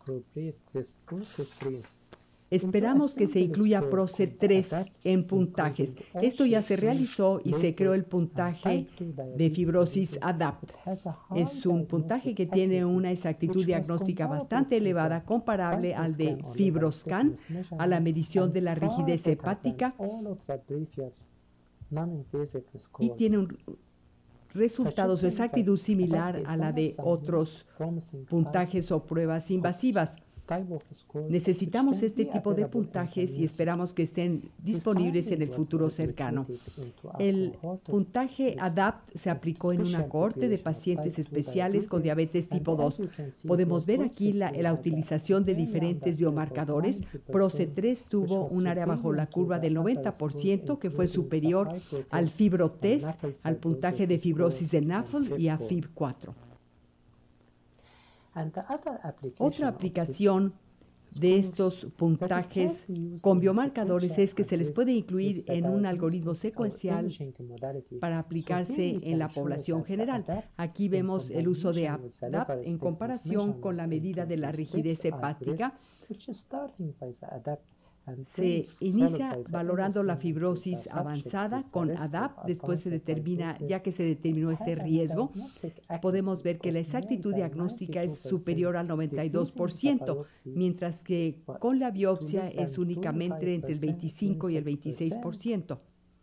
Esperamos que se incluya ProC3 en puntajes. Esto ya se realizó y se creó el puntaje de fibrosis ADAPT. Es un puntaje que tiene una exactitud diagnóstica bastante elevada, comparable al de FibroScan, a la medición de la rigidez hepática, y tiene resultados de exactitud similar a la de otros puntajes o pruebas invasivas. Necesitamos este tipo de puntajes y esperamos que estén disponibles en el futuro cercano. El puntaje ADAPT se aplicó en una cohorte de pacientes especiales con diabetes tipo 2. Podemos ver aquí la utilización de diferentes biomarcadores. ProC3 tuvo un área bajo la curva del 90%, que fue superior al FibroTest, al puntaje de fibrosis de NAFLD y a FIB4. Otra aplicación de estos puntajes con biomarcadores es que se les puede incluir en un algoritmo secuencial para aplicarse en la población general. Aquí vemos el uso de ADAPT en comparación con la medida de la rigidez hepática. Se inicia valorando la fibrosis avanzada con ADAPT, después se determina, ya que se determinó este riesgo, podemos ver que la exactitud diagnóstica es superior al 92%, mientras que con la biopsia es únicamente entre el 25 y el 26%.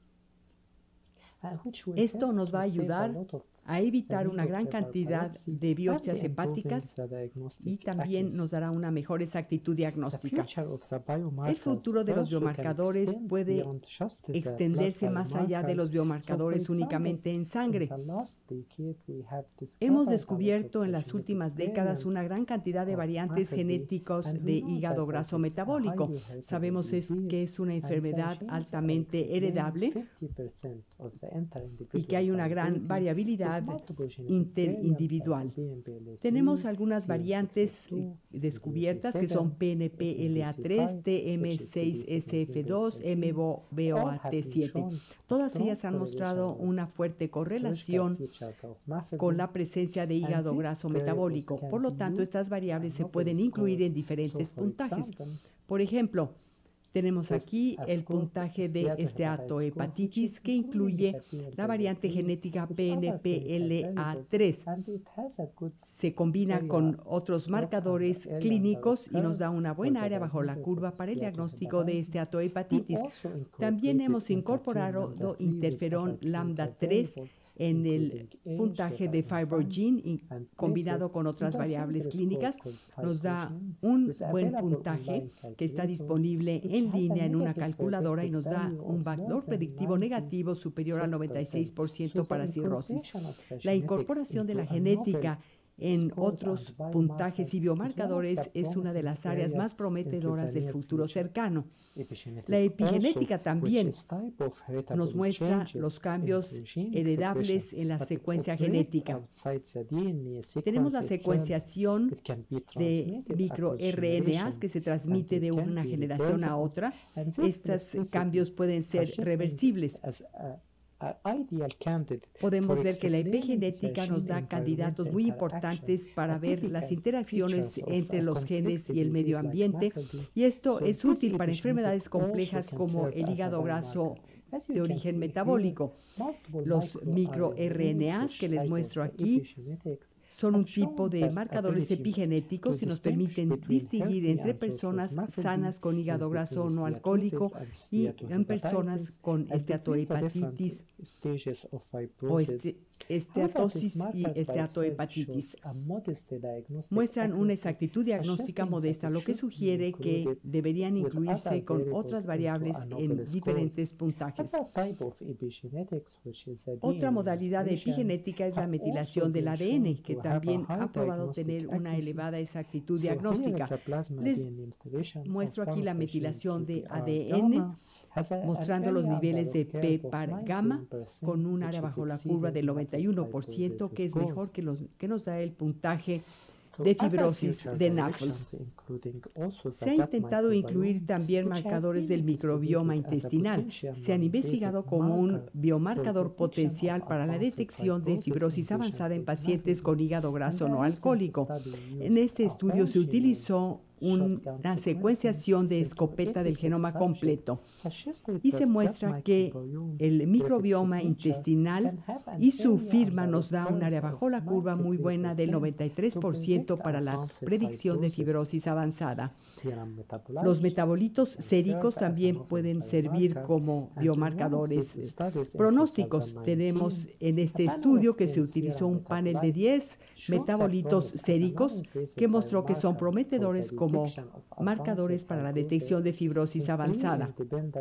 Esto nos va a ayudar a evitar una gran cantidad de biopsias hepáticas y también nos dará una mejor exactitud diagnóstica. El futuro de los biomarcadores puede extenderse más allá de los biomarcadores únicamente en sangre. Hemos descubierto en las últimas décadas una gran cantidad de variantes genéticos de hígado graso metabólico. Sabemos que es una enfermedad altamente heredable y que hay una gran variabilidad interindividual. Tenemos algunas variantes descubiertas que son PNPLA3, TM6SF2, MBOAT7. Todas ellas han mostrado una fuerte correlación con la presencia de hígado graso metabólico. Por lo tanto, estas variables se pueden incluir en diferentes puntajes. Por ejemplo, tenemos aquí el puntaje de esteatohepatitis, que incluye la variante genética PNPLA3. Se combina con otros marcadores clínicos y nos da una buena área bajo la curva para el diagnóstico de esteatohepatitis. También hemos incorporado interferón lambda 3 en el puntaje de FibroGene, combinado con otras variables clínicas, nos da un buen puntaje que está disponible en línea en una calculadora y nos da un valor predictivo negativo superior al 96% para cirrosis. La incorporación de la genética en otros puntajes y biomarcadores es una de las áreas más prometedoras del futuro cercano. La epigenética también nos muestra los cambios heredables en la secuencia genética. Tenemos la secuenciación de microRNAs que se transmite de una generación a otra. Estos cambios pueden ser reversibles. podemos ver que la epigenética nos da candidatos muy importantes para ver las interacciones entre los genes y el medio ambiente, y esto es útil para enfermedades complejas como el hígado graso de origen metabólico. Los microRNAs que les muestro aquí son un tipo de marcadores epigenéticos y nos permiten distinguir entre personas sanas con hígado graso no alcohólico y en personas con esteatohepatitis o esteatosis y esteatohepatitis. Muestran una exactitud diagnóstica modesta, lo que sugiere que deberían incluirse con otras variables en diferentes puntajes. Otra modalidad de epigenética es la metilación del ADN, que también ha probado tener una elevada exactitud diagnóstica. Les muestro aquí la metilación de ADN, mostrando los niveles de P par gamma con un área bajo la curva del 91%, que es mejor que nos da el puntaje de fibrosis de NAFL. Se ha intentado incluir también marcadores del microbioma intestinal. Se han investigado como un biomarcador potencial para la detección de fibrosis avanzada en pacientes con hígado graso no alcohólico. En este estudio se utilizó una secuenciación de escopeta del genoma completo y se muestra que el microbioma intestinal y su firma nos da un área bajo la curva muy buena del 93% para la predicción de fibrosis avanzada. Los metabolitos séricos también pueden servir como biomarcadores pronósticos. Tenemos en este estudio que se utilizó un panel de 10 metabolitos séricos que mostró que son prometedores como marcadores para la detección de fibrosis avanzada.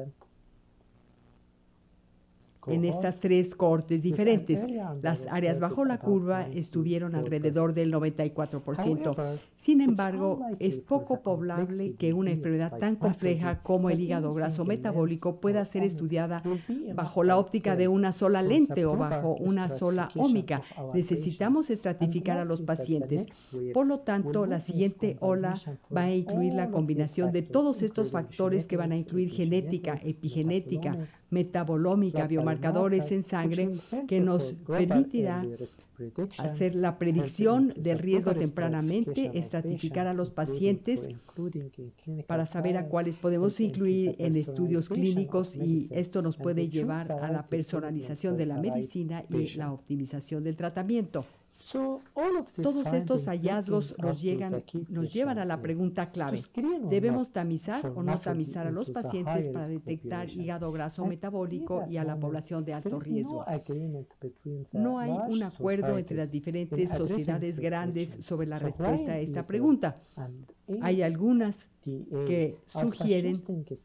En estas tres cohortes diferentes, las áreas bajo la curva estuvieron alrededor del 94%. Sin embargo, es poco probable que una enfermedad tan compleja como el hígado graso metabólico pueda ser estudiada bajo la óptica de una sola lente o bajo una sola ómica. Necesitamos estratificar a los pacientes. Por lo tanto, la siguiente ola va a incluir la combinación de todos estos factores que van a incluir genética, epigenética, metabolómica, biomarcadores en sangre, que nos permitirá hacer la predicción del riesgo tempranamente, estratificar a los pacientes para saber a cuáles podemos incluir en estudios clínicos, y esto nos puede llevar a la personalización de la medicina y la optimización del tratamiento. Todos estos hallazgos nos llevan a la pregunta clave: ¿debemos tamizar o no tamizar a los pacientes para detectar hígado graso metabólico y a la población de alto riesgo? No hay un acuerdo entre las diferentes sociedades grandes sobre la respuesta a esta pregunta. Hay algunas que sugieren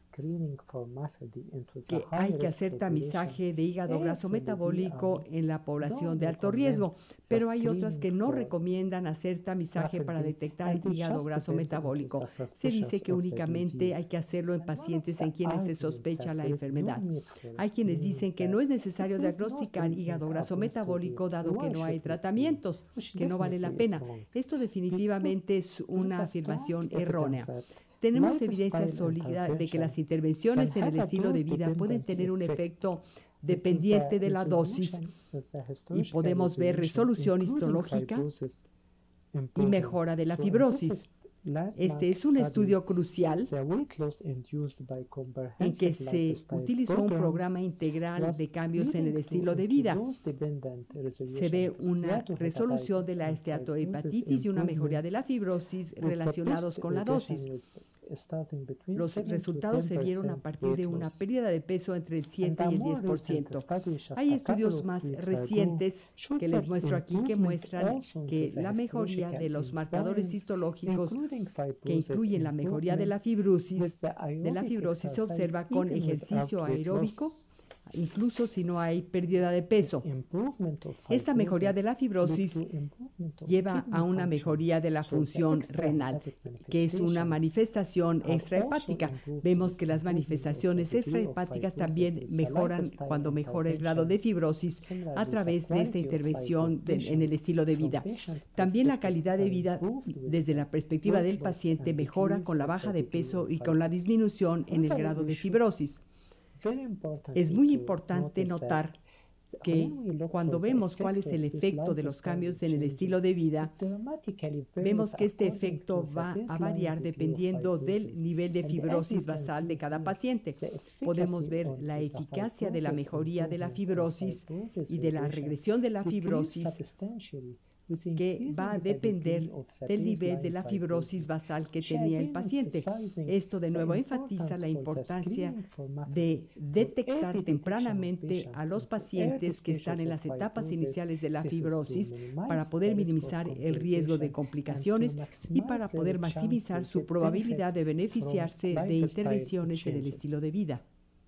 que hay que hacer tamizaje de hígado graso metabólico en la población de alto riesgo, pero hay otras que no recomiendan hacer tamizaje para detectar hígado graso metabólico. Se dice que únicamente hay que hacerlo en pacientes en quienes se sospecha la enfermedad. Hay quienes dicen que no es necesario diagnosticar hígado graso metabólico dado que no hay tratamientos, que no vale la pena. Esto definitivamente es una afirmación errónea. Tenemos evidencia sólida de que las intervenciones en el estilo de vida pueden tener un efecto dependiente de la dosis, y podemos ver resolución histológica y mejora de la fibrosis. Este es un estudio crucial en que se utilizó un programa integral de cambios en el estilo de vida. Se ve una resolución de la esteatohepatitis y una mejoría de la fibrosis relacionados con la dosis. Los resultados se vieron a partir de una pérdida de peso entre el 7 y el 10%. Hay estudios más recientes que les muestro aquí que muestran que la mejoría de los marcadores histológicos, que incluyen la mejoría de la fibrosis se observa con ejercicio aeróbico, incluso si no hay pérdida de peso. Esta mejoría de la fibrosis lleva a una mejoría de la función renal, que es una manifestación extrahepática. Vemos que las manifestaciones extrahepáticas también mejoran cuando mejora el grado de fibrosis a través de esta intervención en el estilo de vida. También la calidad de vida desde la perspectiva del paciente mejora con la baja de peso y con la disminución en el grado de fibrosis. Es muy importante notar que cuando vemos cuál es el efecto de los cambios en el estilo de vida, vemos que este efecto va a variar dependiendo del nivel de fibrosis basal de cada paciente. Podemos ver la eficacia de la mejoría de la fibrosis y de la regresión de la fibrosis, que va a depender del nivel de la fibrosis basal que tenía el paciente. Esto de nuevo enfatiza la importancia de detectar tempranamente a los pacientes que están en las etapas iniciales de la fibrosis para poder minimizar el riesgo de complicaciones y para poder maximizar su probabilidad de beneficiarse de intervenciones en el estilo de vida.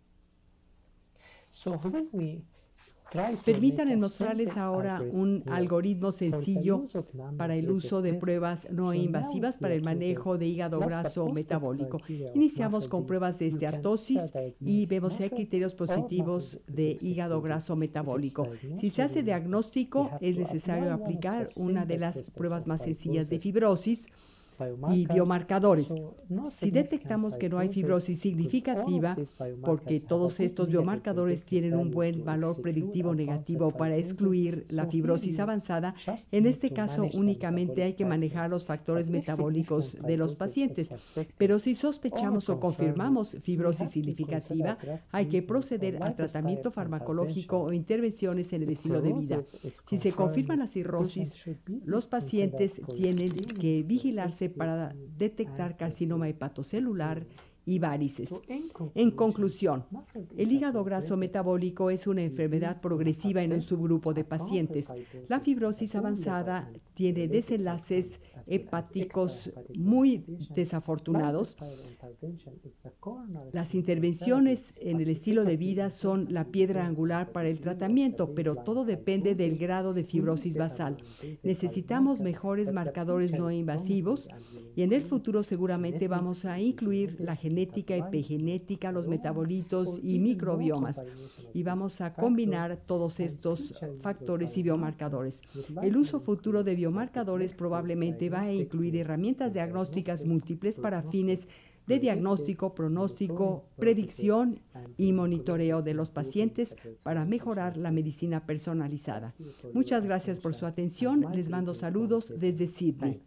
Permítanme mostrarles ahora un algoritmo sencillo para el uso de pruebas no invasivas para el manejo de hígado graso metabólico. Iniciamos con pruebas de esteatosis y vemos si hay criterios positivos de hígado graso metabólico. Si se hace diagnóstico, es necesario aplicar una de las pruebas más sencillas de fibrosis y biomarcadores. Si detectamos que no hay fibrosis significativa, porque todos estos biomarcadores tienen un buen valor predictivo negativo para excluir la fibrosis avanzada, en este caso únicamente hay que manejar los factores metabólicos de los pacientes. Pero si sospechamos o confirmamos fibrosis significativa, hay que proceder al tratamiento farmacológico o intervenciones en el estilo de vida. Si se confirma la cirrosis, los pacientes tienen que vigilarse para detectar carcinoma hepatocelular y varices. En conclusión, el hígado graso metabólico es una enfermedad progresiva en un subgrupo de pacientes. La fibrosis avanzada tiene desenlaces hepáticos muy desafortunados. Las intervenciones en el estilo de vida son la piedra angular para el tratamiento, pero todo depende del grado de fibrosis basal. Necesitamos mejores marcadores no invasivos y en el futuro seguramente vamos a incluir la genética, epigenética, los metabolitos y microbiomas. Y vamos a combinar todos estos factores y biomarcadores. El uso futuro de biomarcadores probablemente va a incluir herramientas diagnósticas múltiples para fines de diagnóstico, pronóstico, predicción y monitoreo de los pacientes para mejorar la medicina personalizada. Muchas gracias por su atención. Les mando saludos desde Sydney.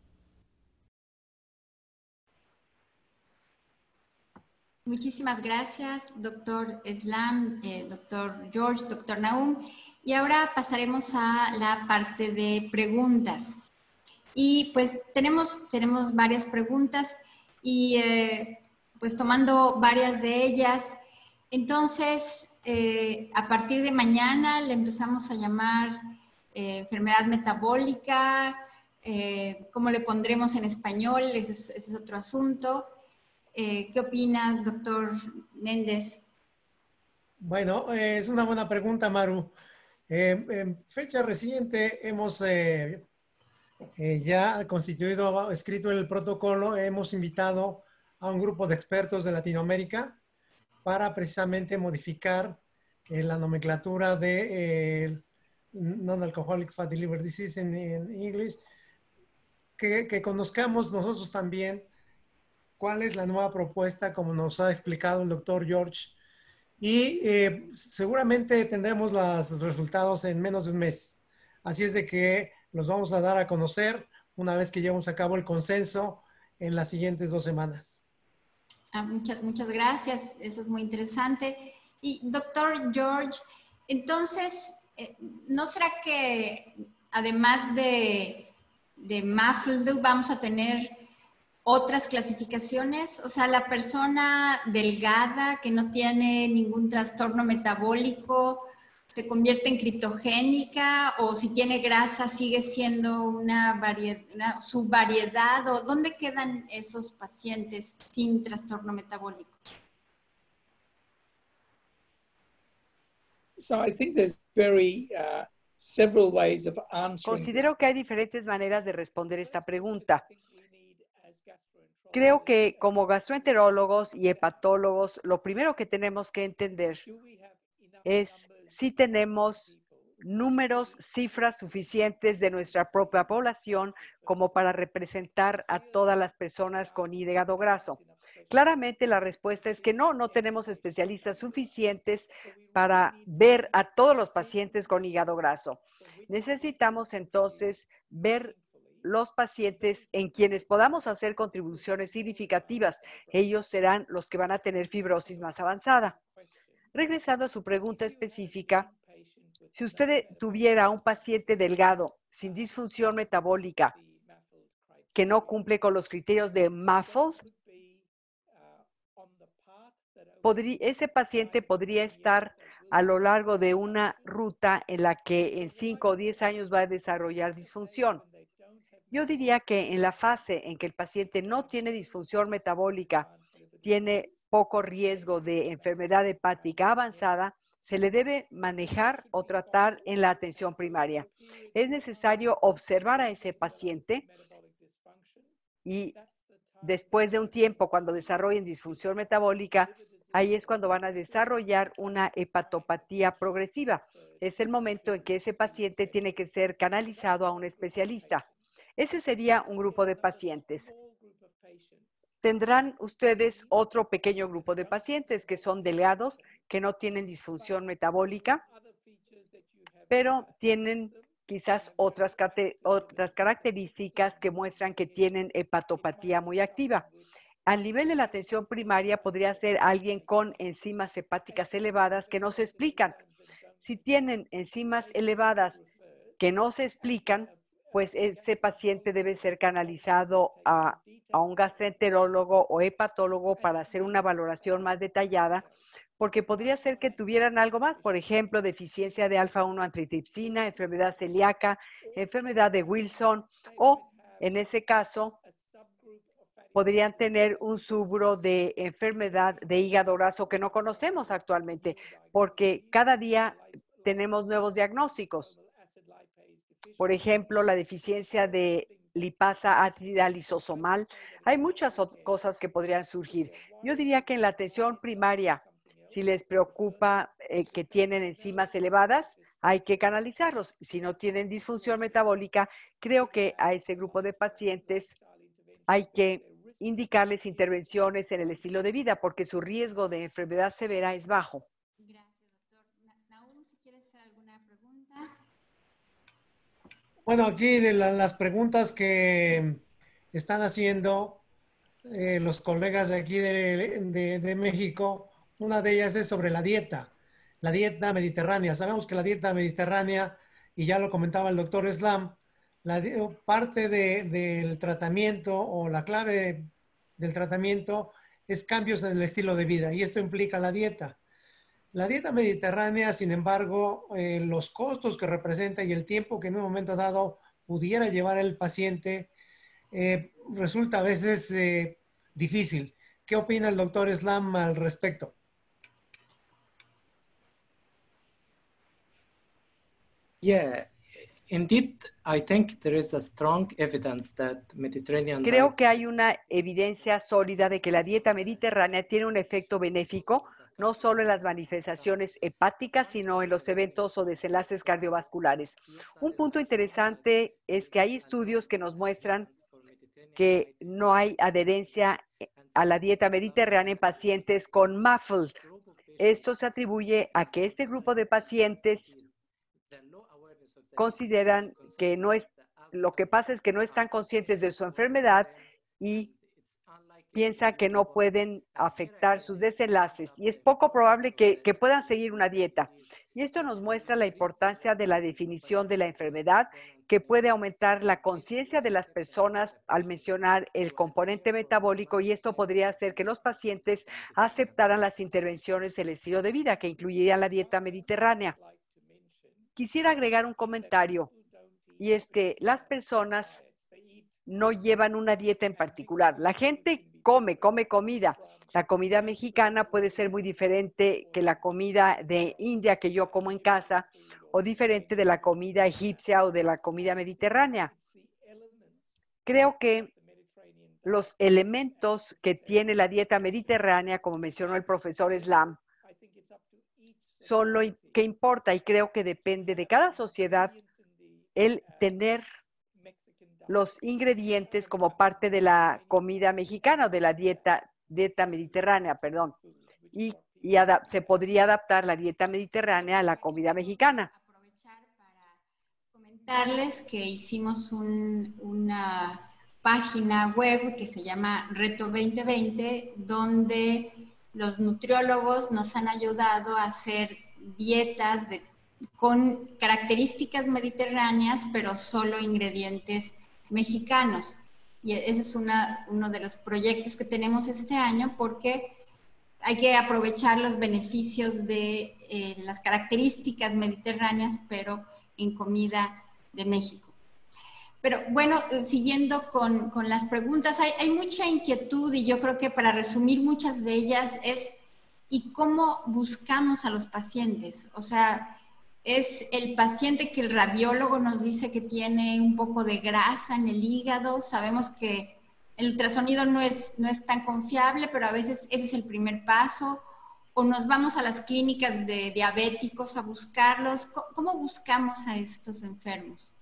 Muchísimas gracias, doctor Eslam, doctor George, doctor Nahum. Y ahora pasaremos a la parte de preguntas. Y pues tenemos varias preguntas y pues tomando varias de ellas. Entonces, a partir de mañana le empezamos a llamar enfermedad metabólica. ¿Cómo le pondremos en español? Ese es otro asunto. ¿Qué opina, doctor Méndez? Bueno, es una buena pregunta, Maru. En fecha reciente hemos ya constituido, escrito el protocolo, hemos invitado a un grupo de expertos de Latinoamérica para precisamente modificar la nomenclatura de Non-Alcoholic Fatty Liver Disease en inglés, que conozcamos nosotros también cuál es la nueva propuesta, como nos ha explicado el doctor George, y seguramente tendremos los resultados en menos de un mes. Así es de que los vamos a dar a conocer una vez que llevemos a cabo el consenso en las siguientes 2 semanas. Muchas gracias, eso es muy interesante. Y doctor George, entonces, ¿no será que además de MAFLD vamos a tener otras clasificaciones? O sea, la persona delgada que no tiene ningún trastorno metabólico se convierte en criptogénica, o si tiene grasa sigue siendo una subvariedad, o ¿dónde quedan esos pacientes sin trastorno metabólico? So I think there's several ways of answering. Considero que hay diferentes maneras de responder esta pregunta. Creo que como gastroenterólogos y hepatólogos, lo primero que tenemos que entender es si tenemos números, cifras suficientes de nuestra propia población como para representar a todas las personas con hígado graso? Claramente la respuesta es que no tenemos especialistas suficientes para ver a todos los pacientes con hígado graso. Necesitamos entonces ver los pacientes en quienes podamos hacer contribuciones significativas. Ellos serán los que van a tener fibrosis más avanzada. Regresando a su pregunta específica, si usted tuviera un paciente delgado sin disfunción metabólica que no cumple con los criterios de MAFLD, ese paciente podría estar a lo largo de una ruta en la que en 5 o 10 años va a desarrollar disfunción. Yo diría que en la fase en que el paciente no tiene disfunción metabólica, tiene poco riesgo de enfermedad hepática avanzada, se le debe manejar o tratar en la atención primaria. Es necesario observar a ese paciente y después de un tiempo, cuando desarrollen disfunción metabólica, ahí es cuando van a desarrollar una hepatopatía progresiva. Es el momento en que ese paciente tiene que ser canalizado a un especialista. Ese sería un grupo de pacientes. Tendrán ustedes otro pequeño grupo de pacientes que son delgados, que no tienen disfunción metabólica, pero tienen quizás otras características que muestran que tienen hepatopatía muy activa. Al nivel de la atención primaria podría ser alguien con enzimas hepáticas elevadas que no se explican. Si tienen enzimas elevadas que no se explican, pues ese paciente debe ser canalizado a un gastroenterólogo o hepatólogo para hacer una valoración más detallada, porque podría ser que tuvieran algo más, por ejemplo, deficiencia de alfa-1 antitripsina, enfermedad celíaca, enfermedad de Wilson, o en ese caso podrían tener un subgrupo de enfermedad de hígado graso que no conocemos actualmente, porque cada día tenemos nuevos diagnósticos. Por ejemplo, la deficiencia de lipasa ácida lisosomal. Hay muchas cosas que podrían surgir. Yo diría que en la atención primaria, si les preocupa que tienen enzimas elevadas, hay que canalizarlos. Si no tienen disfunción metabólica, creo que a ese grupo de pacientes hay que indicarles intervenciones en el estilo de vida porque su riesgo de enfermedad severa es bajo. Gracias, doctor. Nahum, si quieres hacer alguna pregunta. Bueno, aquí de las preguntas que están haciendo los colegas de aquí de México, una de ellas es sobre la dieta mediterránea. Sabemos que la dieta mediterránea, y ya lo comentaba el doctor Islam, parte del tratamiento o la clave del tratamiento es cambios en el estilo de vida y esto implica la dieta. La dieta mediterránea, sin embargo, los costos que representa y el tiempo que en un momento dado pudiera llevar el paciente resulta a veces difícil. ¿Qué opina el doctor Islam al respecto? Yeah, indeed, I think there is a strong evidence that Mediterranean Creo diet que hay una evidencia sólida de que la dieta mediterránea tiene un efecto benéfico, no solo en las manifestaciones hepáticas, sino en los eventos o desenlaces cardiovasculares. Un punto interesante es que hay estudios que nos muestran que no hay adherencia a la dieta mediterránea en pacientes con MAFLD. Esto se atribuye a que este grupo de pacientes consideran que lo que pasa es que no están conscientes de su enfermedad y piensan que no pueden afectar sus desenlaces y es poco probable que puedan seguir una dieta. Y esto nos muestra la importancia de la definición de la enfermedad, que puede aumentar la conciencia de las personas al mencionar el componente metabólico, y esto podría hacer que los pacientes aceptaran las intervenciones del estilo de vida, que incluirían la dieta mediterránea. Quisiera agregar un comentario, y es que las personas no llevan una dieta en particular. La gente come comida. La comida mexicana puede ser muy diferente que la comida de India que yo como en casa, o diferente de la comida egipcia o de la comida mediterránea. Creo que los elementos que tiene la dieta mediterránea, como mencionó el profesor Islam, son lo que importa, y creo que depende de cada sociedad el tener los ingredientes como parte de la comida mexicana o de la dieta mediterránea, perdón. Y se podría adaptar la dieta mediterránea a la comida mexicana. Aprovechar para comentarles que hicimos una página web que se llama Reto 2020, donde los nutriólogos nos han ayudado a hacer dietas con características mediterráneas, pero solo ingredientes mexicanos. Y ese es uno de los proyectos que tenemos este año, porque hay que aprovechar los beneficios de las características mediterráneas, pero en comida de México. Pero bueno, siguiendo con las preguntas, hay mucha inquietud, y yo creo que para resumir muchas de ellas es, ¿y cómo buscamos a los pacientes? O sea, es el paciente que el radiólogo nos dice que tiene un poco de grasa en el hígado. Sabemos que el ultrasonido no es tan confiable, pero a veces ese es el primer paso. O nos vamos a las clínicas de diabéticos a buscarlos. ¿Cómo buscamos a estos enfermos?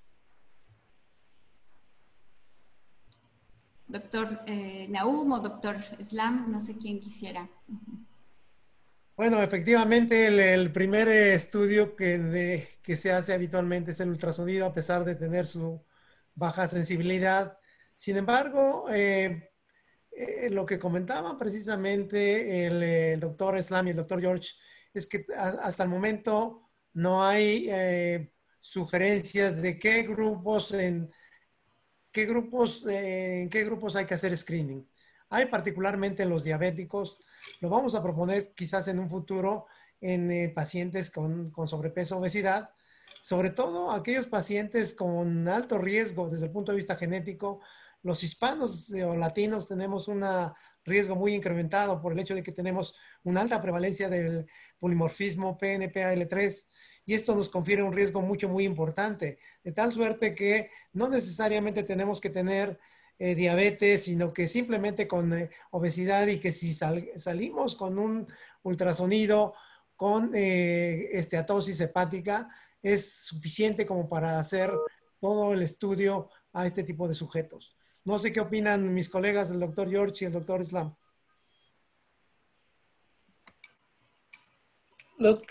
Doctor Nahum o doctor Islam, no sé quién quisiera. Bueno, efectivamente el primer estudio que se hace habitualmente es el ultrasonido, a pesar de tener su baja sensibilidad. Sin embargo, lo que comentaban precisamente el doctor Islam y el doctor George es que hasta el momento no hay sugerencias de en qué grupos hay que hacer screening. Hay particularmente en los diabéticos. Lo vamos a proponer quizás en un futuro en pacientes con sobrepeso, obesidad, sobre todo aquellos pacientes con alto riesgo desde el punto de vista genético. Los hispanos o latinos tenemos un riesgo muy incrementado por el hecho de que tenemos una alta prevalencia del polimorfismo PNPAL3, y esto nos confiere un riesgo muy importante, de tal suerte que no necesariamente tenemos que tener diabetes, sino que simplemente con obesidad, y que si salimos con un ultrasonido con esteatosis hepática, es suficiente como para hacer todo el estudio a este tipo de sujetos. No sé qué opinan mis colegas, el doctor George y el doctor Islam. Look,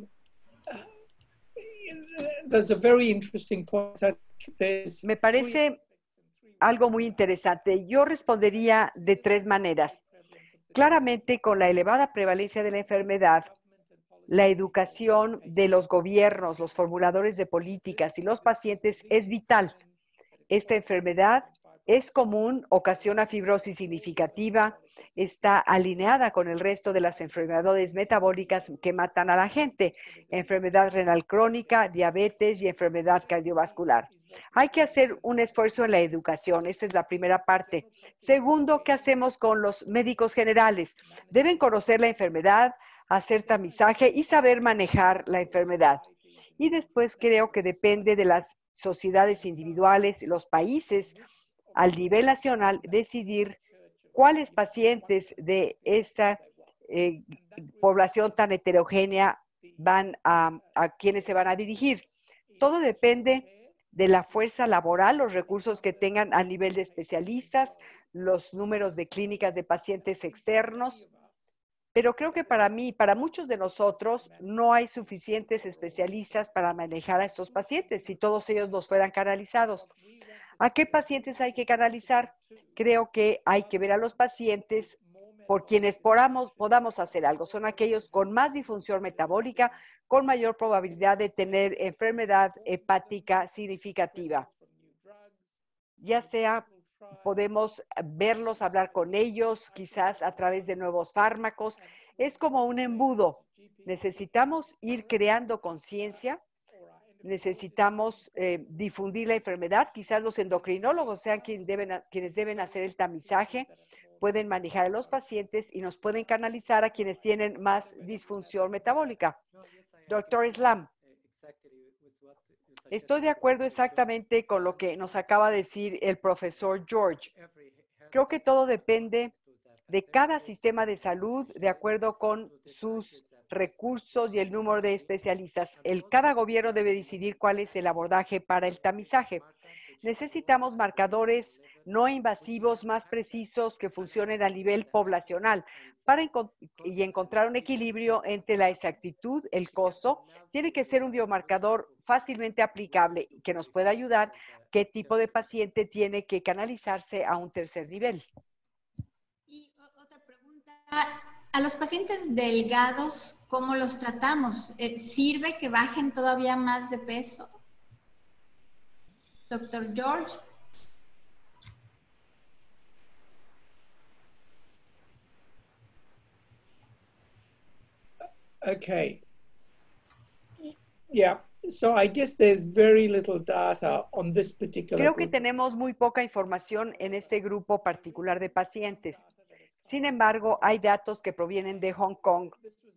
that's a very interesting point. Me parece algo muy interesante. Yo respondería de tres maneras. Claramente, con la elevada prevalencia de la enfermedad, la educación de los gobiernos, los formuladores de políticas y los pacientes es vital. Esta enfermedad es común, ocasiona fibrosis significativa, está alineada con el resto de las enfermedades metabólicas que matan a la gente: enfermedad renal crónica, diabetes y enfermedad cardiovascular. Hay que hacer un esfuerzo en la educación. Esta es la primera parte. Segundo, ¿qué hacemos con los médicos generales? Deben conocer la enfermedad, hacer tamizaje y saber manejar la enfermedad. Y después creo que depende de las sociedades individuales, los países, al nivel nacional, decidir cuáles pacientes de esta población tan heterogénea a quienes se van a dirigir. Todo depende de la fuerza laboral, los recursos que tengan a nivel de especialistas, los números de clínicas de pacientes externos. Pero creo que para mí, para muchos de nosotros, no hay suficientes especialistas para manejar a estos pacientes si todos ellos nos fueran canalizados. ¿A qué pacientes hay que canalizar? Creo que hay que ver a los pacientes por quienes podamos hacer algo. Son aquellos con más disfunción metabólica, con mayor probabilidad de tener enfermedad hepática significativa. Ya sea podemos verlos, hablar con ellos, quizás a través de nuevos fármacos. Es como un embudo. Necesitamos ir creando conciencia. Necesitamos difundir la enfermedad. Quizás los endocrinólogos sean quienes deben hacer el tamizaje, pueden manejar a los pacientes y nos pueden canalizar a quienes tienen más disfunción metabólica. Doctor Islam, estoy de acuerdo exactamente con lo que nos acaba de decir el profesor George. Creo que todo depende de cada sistema de salud de acuerdo con sus recursos y el número de especialistas. Cada gobierno debe decidir cuál es el abordaje para el tamizaje. Necesitamos marcadores no invasivos más precisos que funcionen a nivel poblacional para encontrar un equilibrio entre la exactitud, el costo. Tiene que ser un biomarcador fácilmente aplicable que nos pueda ayudar qué tipo de paciente tiene que canalizarse a un tercer nivel. Y otra pregunta, a los pacientes delgados, ¿cómo los tratamos? ¿Sirve que bajen todavía más de peso? Doctor George. Okay. Yeah. So I guess there's very little data on this particular Creo que group. tenemos muy poca información en este grupo particular de pacientes. Sin embargo, hay datos que provienen de Hong Kong.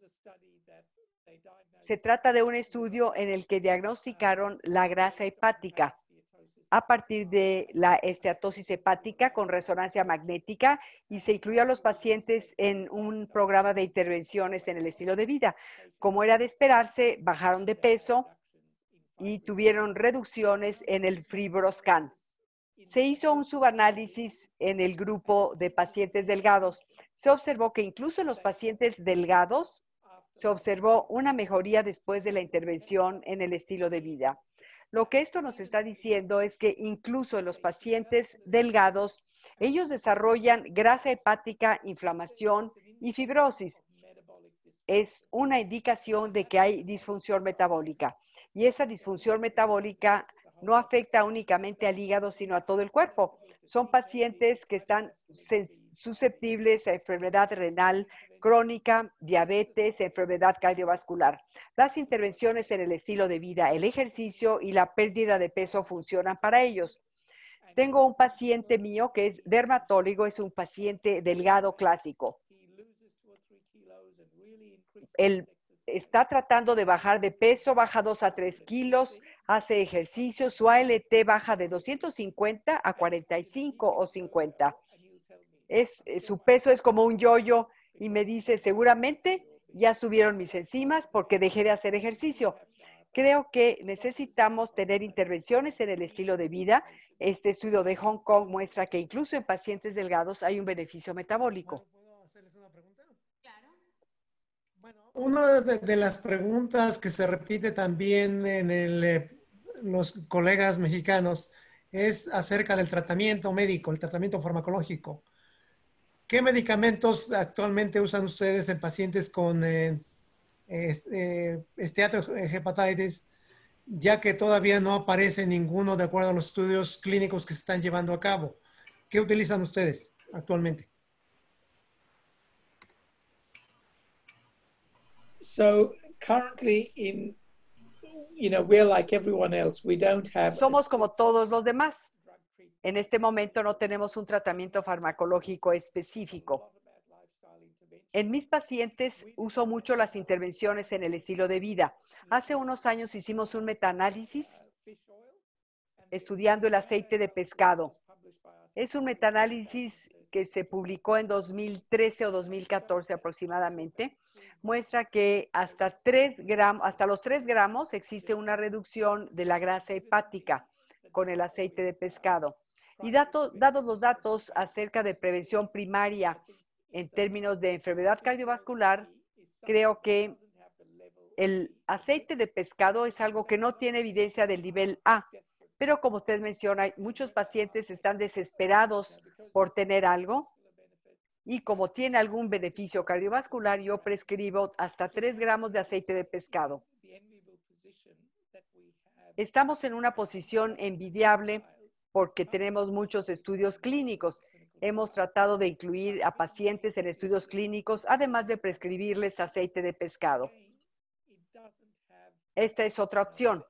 Se trata de un estudio en el que diagnosticaron la grasa hepática a partir de la esteatosis hepática con resonancia magnética y se incluyó a los pacientes en un programa de intervenciones en el estilo de vida. Como era de esperarse, bajaron de peso y tuvieron reducciones en el FibroScan. Se hizo un subanálisis en el grupo de pacientes delgados. Se observó que incluso en los pacientes delgados se observó una mejoría después de la intervención en el estilo de vida. Lo que esto nos está diciendo es que incluso en los pacientes delgados, ellos desarrollan grasa hepática, inflamación y fibrosis. Es una indicación de que hay disfunción metabólica. Y esa disfunción metabólica no afecta únicamente al hígado, sino a todo el cuerpo. Son pacientes que están susceptibles a enfermedad renal crónica, diabetes, enfermedad cardiovascular. Las intervenciones en el estilo de vida, el ejercicio y la pérdida de peso funcionan para ellos. Tengo un paciente mío que es dermatólogo, es un paciente delgado clásico. Él está tratando de bajar de peso, baja 2 a 3 kilos, hace ejercicio, su ALT baja de 250 a 45 o 50. Su peso es como un yoyo y me dice, seguramente ya subieron mis enzimas porque dejé de hacer ejercicio. Creo que necesitamos tener intervenciones en el estilo de vida. Este estudio de Hong Kong muestra que incluso en pacientes delgados hay un beneficio metabólico. ¿Puedo hacerles una pregunta? Claro. Bueno, una de las preguntas que se repite también en los colegas mexicanos es acerca del tratamiento médico, el tratamiento farmacológico. ¿Qué medicamentos actualmente usan ustedes en pacientes con esteatohepatitis, ya que todavía no aparece ninguno de acuerdo a los estudios clínicos que se están llevando a cabo? ¿Qué utilizan ustedes actualmente? So currently we're like everyone else. We don't have. Somos como todos los demás. En este momento no tenemos un tratamiento farmacológico específico. En mis pacientes uso mucho las intervenciones en el estilo de vida. Hace unos años hicimos un metaanálisis estudiando el aceite de pescado. Es un metaanálisis que se publicó en 2013 o 2014 aproximadamente. Muestra que hasta los 3 gramos existe una reducción de la grasa hepática con el aceite de pescado. Y dados los datos acerca de prevención primaria en términos de enfermedad cardiovascular, creo que el aceite de pescado es algo que no tiene evidencia del nivel A. Pero como usted menciona, muchos pacientes están desesperados por tener algo. Y como tiene algún beneficio cardiovascular, yo prescribo hasta 3 gramos de aceite de pescado. Estamos en una posición envidiable porque tenemos muchos estudios clínicos. Hemos tratado de incluir a pacientes en estudios clínicos, además de prescribirles aceite de pescado. Esta es otra opción.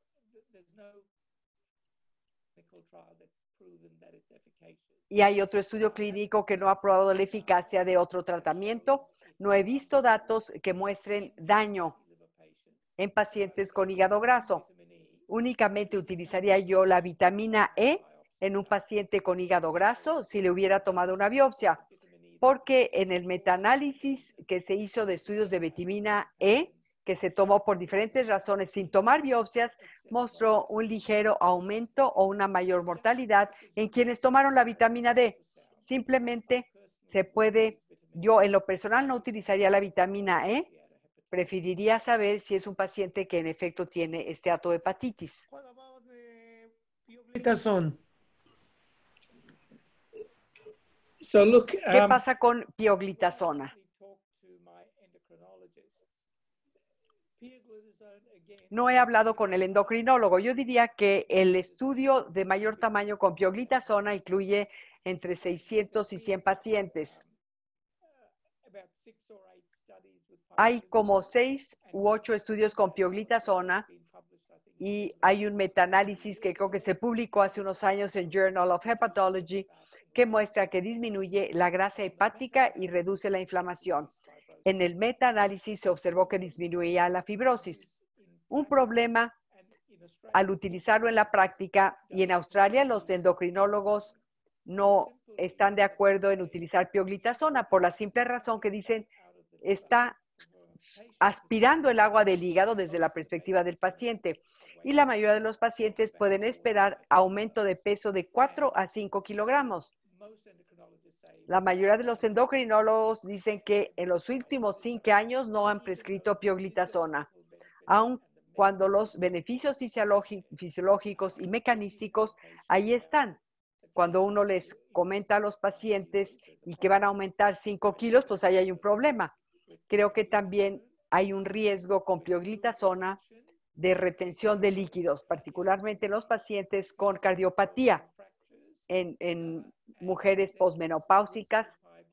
Y hay otro estudio clínico que no ha probado la eficacia de otro tratamiento. No he visto datos que muestren daño en pacientes con hígado graso. Únicamente utilizaría yo la vitamina E en un paciente con hígado graso si le hubiera tomado una biopsia. porque en el metaanálisis que se hizo de estudios de vitamina E, que se tomó por diferentes razones sin tomar biopsias, mostró un ligero aumento o una mayor mortalidad en quienes tomaron la vitamina D. Simplemente se puede, yo en lo personal no utilizaría la vitamina E, preferiría saber si es un paciente que en efecto tiene esteatohepatitis. Pioglitazone. So look, ¿Qué pasa con pioglitazona? No he hablado con el endocrinólogo. Yo diría que el estudio de mayor tamaño con pioglitazona incluye entre 600 y 100 pacientes. Hay como 6 u 8 estudios con pioglitazona y hay un metaanálisis que creo que se publicó hace unos años en Journal of Hepatology que muestra que disminuye la grasa hepática y reduce la inflamación. En el metaanálisis se observó que disminuía la fibrosis. Un problema al utilizarlo en la práctica, y en Australia los endocrinólogos no están de acuerdo en utilizar pioglitazona por la simple razón que dicen está aspirando el agua del hígado desde la perspectiva del paciente. Y la mayoría de los pacientes pueden esperar aumento de peso de 4 a 5 kilogramos. La mayoría de los endocrinólogos dicen que en los últimos 5 años no han prescrito pioglitazona, aun cuando los beneficios fisiológicos y mecanísticos ahí están. Cuando uno les comenta a los pacientes y que van a aumentar 5 kilos, pues ahí hay un problema. Creo que también hay un riesgo con pioglitazona de retención de líquidos, particularmente en los pacientes con cardiopatía, en mujeres posmenopáusicas,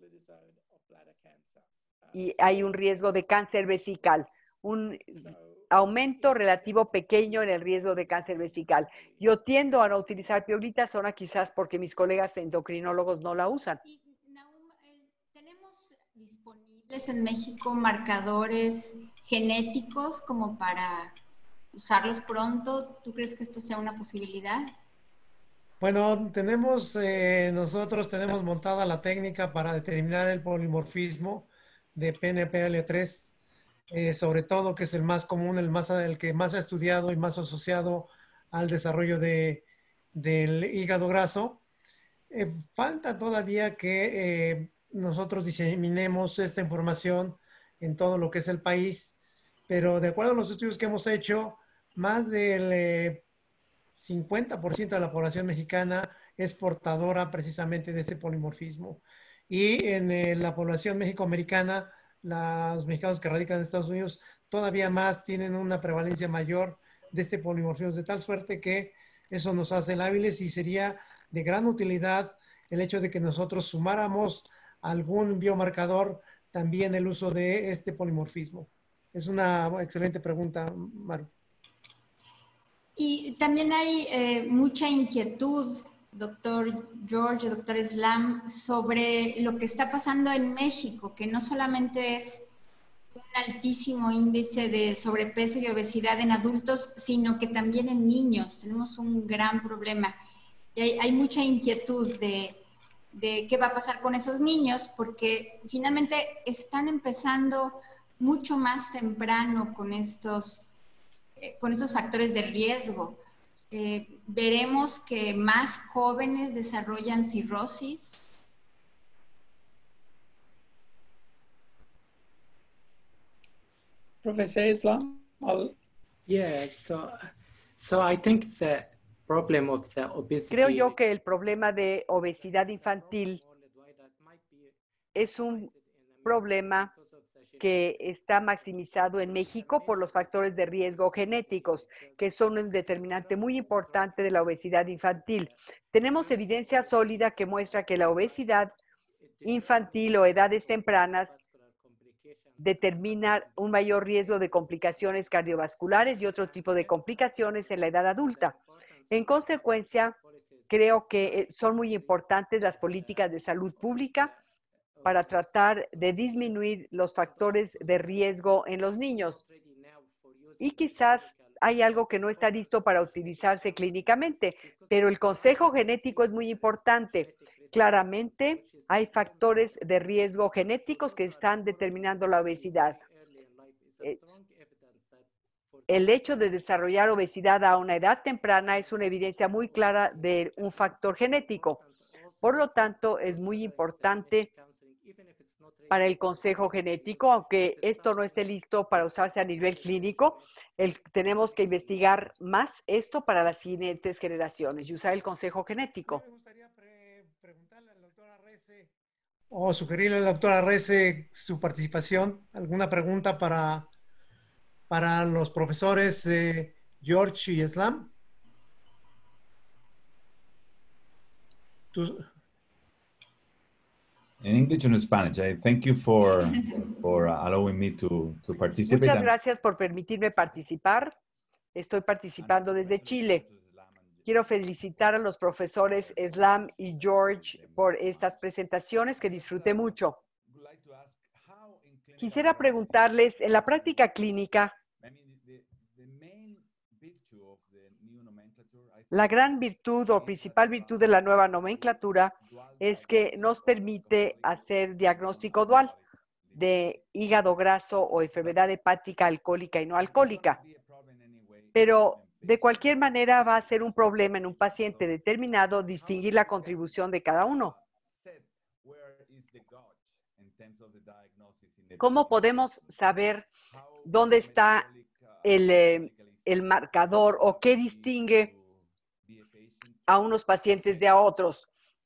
y hay un riesgo de cáncer vesical, un aumento relativo pequeño en el riesgo de cáncer vesical. Yo tiendo a no utilizar pioglitazona quizás porque mis colegas endocrinólogos no la usan. Y, Nahum, ¿tenemos disponibles en México marcadores genéticos como para usarlos pronto? ¿Tú crees que esto sea una posibilidad? Bueno, nosotros tenemos montada la técnica para determinar el polimorfismo de PNPL3, sobre todo que es el más común, el que más ha estudiado y más asociado al desarrollo del hígado graso. Falta todavía que nosotros diseminemos esta información en todo lo que es el país, pero de acuerdo a los estudios que hemos hecho, más del 50% de la población mexicana es portadora precisamente de este polimorfismo. Y en la población mexicoamericana, los mexicanos que radican en Estados Unidos todavía más tienen una prevalencia mayor de este polimorfismo, de tal suerte que eso nos hace hábiles y sería de gran utilidad el hecho de que nosotros sumáramos algún biomarcador también el uso de este polimorfismo. Es una excelente pregunta, Maru. Y también hay mucha inquietud, doctor George, doctor Islam, sobre lo que está pasando en México, que no solamente es un altísimo índice de sobrepeso y obesidad en adultos, sino que también en niños. Tenemos un gran problema. Y hay mucha inquietud de qué va a pasar con esos niños, porque finalmente están empezando mucho más temprano con estos factores de riesgo. Veremos que más jóvenes desarrollan cirrosis. Professor Islam? Yeah, so I think the problem of the obesity. Creo yo que el problema de obesidad infantil es un problema que está maximizado en México por los factores de riesgo genéticos, que son un determinante muy importante de la obesidad infantil. Tenemos evidencia sólida que muestra que la obesidad infantil o edades tempranas determina un mayor riesgo de complicaciones cardiovasculares y otro tipo de complicaciones en la edad adulta. En consecuencia, creo que son muy importantes las políticas de salud pública para tratar de disminuir los factores de riesgo en los niños. Y quizás hay algo que no está listo para utilizarse clínicamente, pero el consejo genético es muy importante. Claramente, hay factores de riesgo genéticos que están determinando la obesidad. El hecho de desarrollar obesidad a una edad temprana es una evidencia muy clara de un factor genético. Por lo tanto, es muy importante para el consejo genético, aunque esto no esté listo para usarse a nivel clínico, tenemos que investigar más esto para las siguientes generaciones y usar el consejo genético. Me gustaría preguntarle a la doctora Rece o sugerirle a la doctora Rece su participación. ¿Alguna pregunta para los profesores George y Islam? In English and Spanish, I thank you for allowing me to participate. Muchas gracias por permitirme participar. Estoy participando desde Chile. Quiero felicitar a los profesores Islam y George por estas presentaciones que disfruté mucho. Quisiera preguntarles, en la práctica clínica, la gran virtud o principal virtud de la nueva nomenclatura es que nos permite hacer diagnóstico dual de hígado graso o enfermedad hepática alcohólica y no alcohólica. Pero de cualquier manera va a ser un problema en un paciente determinado distinguir la contribución de cada uno. ¿Cómo podemos saber dónde está el marcador o qué distingue a unos pacientes de a otros?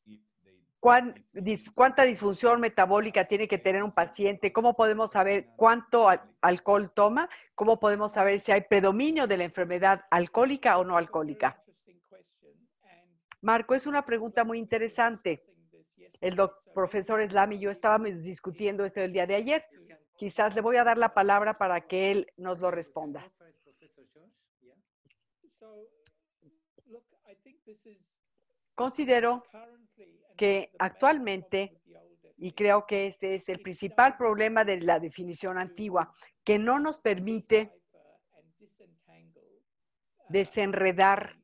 ¿Cuánta disfunción metabólica tiene que tener un paciente? ¿Cómo podemos saber cuánto alcohol toma? ¿Cómo podemos saber si hay predominio de la enfermedad alcohólica o no alcohólica? Marco, es una pregunta muy interesante. El profesor Islam y yo estábamos discutiendo esto el día de ayer. Quizás le voy a dar la palabra para que él nos lo responda. Considero que actualmente, y creo que este es el principal problema de la definición antigua, que no nos permite desenredar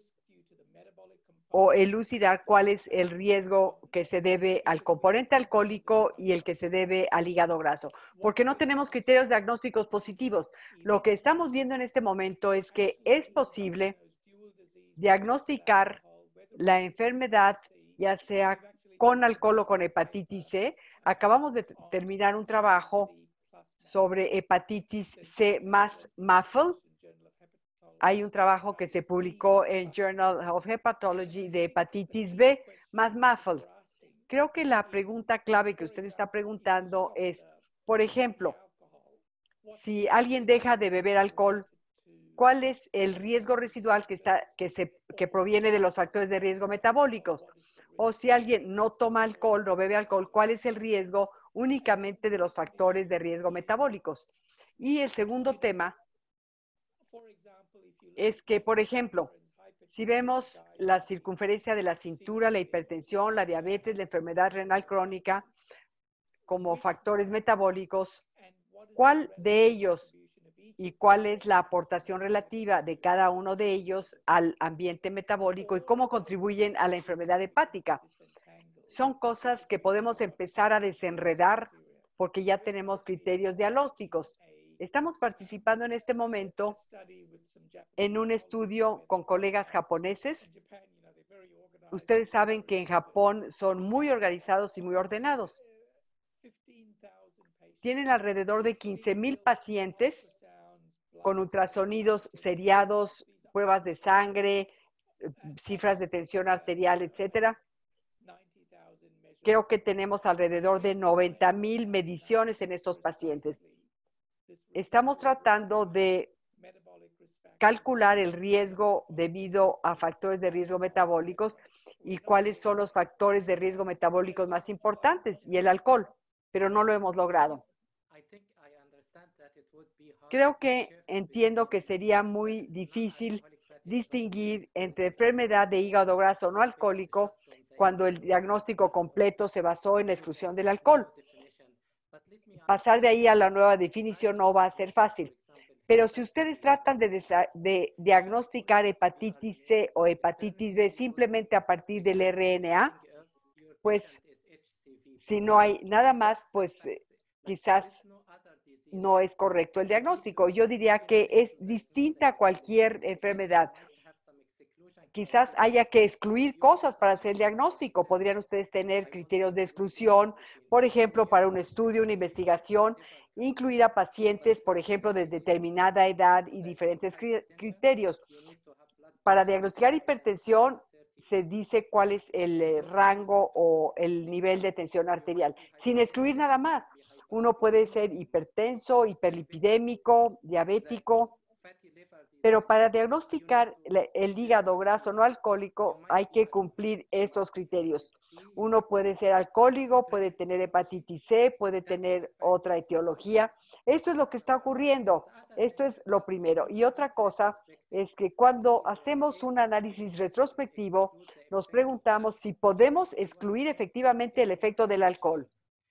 o elucidar cuál es el riesgo que se debe al componente alcohólico y el que se debe al hígado graso, porque no tenemos criterios diagnósticos positivos. Lo que estamos viendo en este momento es que es posible diagnosticar la enfermedad, ya sea con alcohol o con hepatitis C. Acabamos de terminar un trabajo sobre hepatitis C más MAFLD. Hay un trabajo que se publicó en Journal of Hepatology de hepatitis B más MAFLD. Creo que la pregunta clave que usted está preguntando es, por ejemplo, si alguien deja de beber alcohol, ¿cuál es el riesgo residual que proviene de los factores de riesgo metabólicos? O si alguien no toma alcohol, no bebe alcohol, ¿cuál es el riesgo únicamente de los factores de riesgo metabólicos? Y el segundo tema es que, por ejemplo, si vemos la circunferencia de la cintura, la hipertensión, la diabetes, la enfermedad renal crónica como factores metabólicos, ¿cuál de ellos y cuál es la aportación relativa de cada uno de ellos al ambiente metabólico y cómo contribuyen a la enfermedad hepática? Son cosas que podemos empezar a desenredar porque ya tenemos criterios diagnósticos. Estamos participando en este momento en un estudio con colegas japoneses. Ustedes saben que en Japón son muy organizados y muy ordenados. Tienen alrededor de 15,000 pacientes con ultrasonidos seriados, pruebas de sangre, cifras de tensión arterial, etcétera. Creo que tenemos alrededor de 90,000 mediciones en estos pacientes. Estamos tratando de calcular el riesgo debido a factores de riesgo metabólicos y cuáles son los factores de riesgo metabólicos más importantes y el alcohol, pero no lo hemos logrado. Creo que entiendo que sería muy difícil distinguir entre enfermedad de hígado graso no alcohólico cuando el diagnóstico completo se basó en la exclusión del alcohol. Pasar de ahí a la nueva definición no va a ser fácil. Pero si ustedes tratan de diagnosticar hepatitis C o hepatitis B simplemente a partir del RNA, pues si no hay nada más, pues quizás no es correcto el diagnóstico. Yo diría que es distinta a cualquier enfermedad. Quizás haya que excluir cosas para hacer el diagnóstico. Podrían ustedes tener criterios de exclusión, por ejemplo, para un estudio, una investigación, incluir a pacientes, por ejemplo, de determinada edad y diferentes criterios. Para diagnosticar hipertensión, se dice cuál es el rango o el nivel de tensión arterial, sin excluir nada más. Uno puede ser hipertenso, hiperlipidémico, diabético, pero para diagnosticar el hígado graso no alcohólico hay que cumplir estos criterios. Uno puede ser alcohólico, puede tener hepatitis C, puede tener otra etiología. Esto es lo que está ocurriendo. Esto es lo primero. Y otra cosa es que cuando hacemos un análisis retrospectivo, nos preguntamos si podemos excluir efectivamente el efecto del alcohol.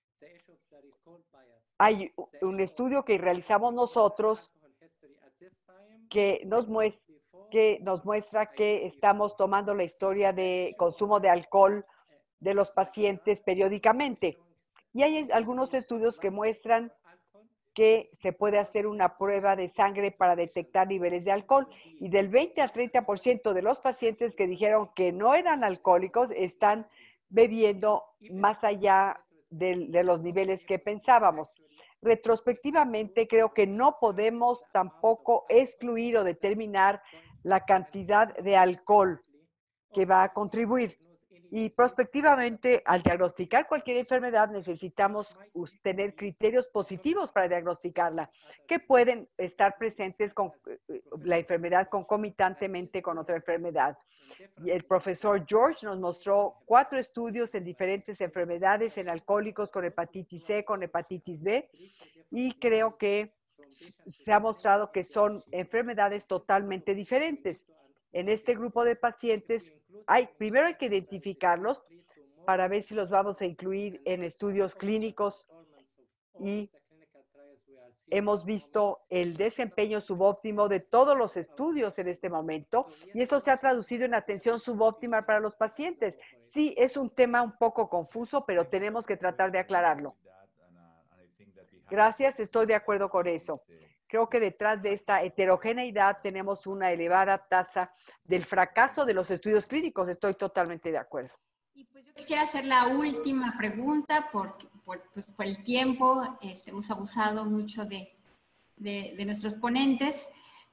Hay un estudio que realizamos nosotros que nos muestra que estamos tomando la historia de consumo de alcohol de los pacientes periódicamente. Y hay algunos estudios que muestran que se puede hacer una prueba de sangre para detectar niveles de alcohol. Y del 20 al 30% de los pacientes que dijeron que no eran alcohólicos están bebiendo más allá de los niveles que pensábamos. Retrospectivamente, creo que no podemos tampoco excluir o determinar la cantidad de alcohol que va a contribuir. Y prospectivamente, al diagnosticar cualquier enfermedad, necesitamos tener criterios positivos para diagnosticarla, que pueden estar presentes con la enfermedad concomitantemente con otra enfermedad. Y el profesor George nos mostró 4 estudios en diferentes enfermedades, en alcohólicos con hepatitis C, con hepatitis B, y creo que se ha mostrado que son enfermedades totalmente diferentes. En este grupo de pacientes, primero hay que identificarlos para ver si los vamos a incluir en estudios clínicos, y hemos visto el desempeño subóptimo de todos los estudios en este momento, y eso se ha traducido en atención subóptima para los pacientes. Sí, es un tema un poco confuso, pero tenemos que tratar de aclararlo. Gracias, estoy de acuerdo con eso. Creo que detrás de esta heterogeneidad tenemos una elevada tasa del fracaso de los estudios clínicos. Estoy totalmente de acuerdo. Y pues yo quisiera hacer la última pregunta por el tiempo. Hemos abusado mucho de nuestros ponentes.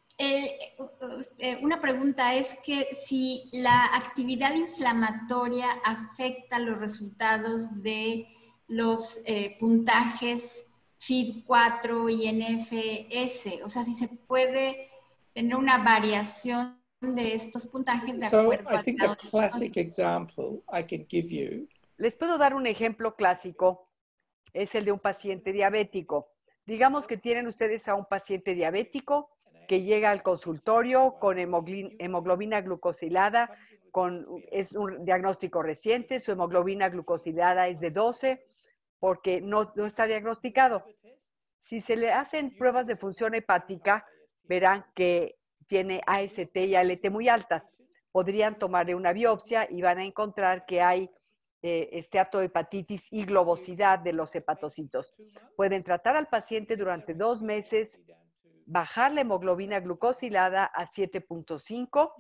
Una pregunta es que si la actividad inflamatoria afecta los resultados de los puntajes FIB-4 y NFS, o sea, si se puede tener una variación de estos puntajes de acuerdo I think a classic example I can give you. Les puedo dar un ejemplo clásico, es el de un paciente diabético. Digamos que tienen ustedes a un paciente diabético que llega al consultorio con hemoglobina glucosilada, es un diagnóstico reciente, su hemoglobina glucosilada es de 12, porque no está diagnosticado. Si se le hacen pruebas de función hepática, verán que tiene AST y ALT muy altas. Podrían tomarle una biopsia y van a encontrar que hay esteatohepatitis y globosidad de los hepatocitos. Pueden tratar al paciente durante 2 meses, bajar la hemoglobina glucosilada a 7.5.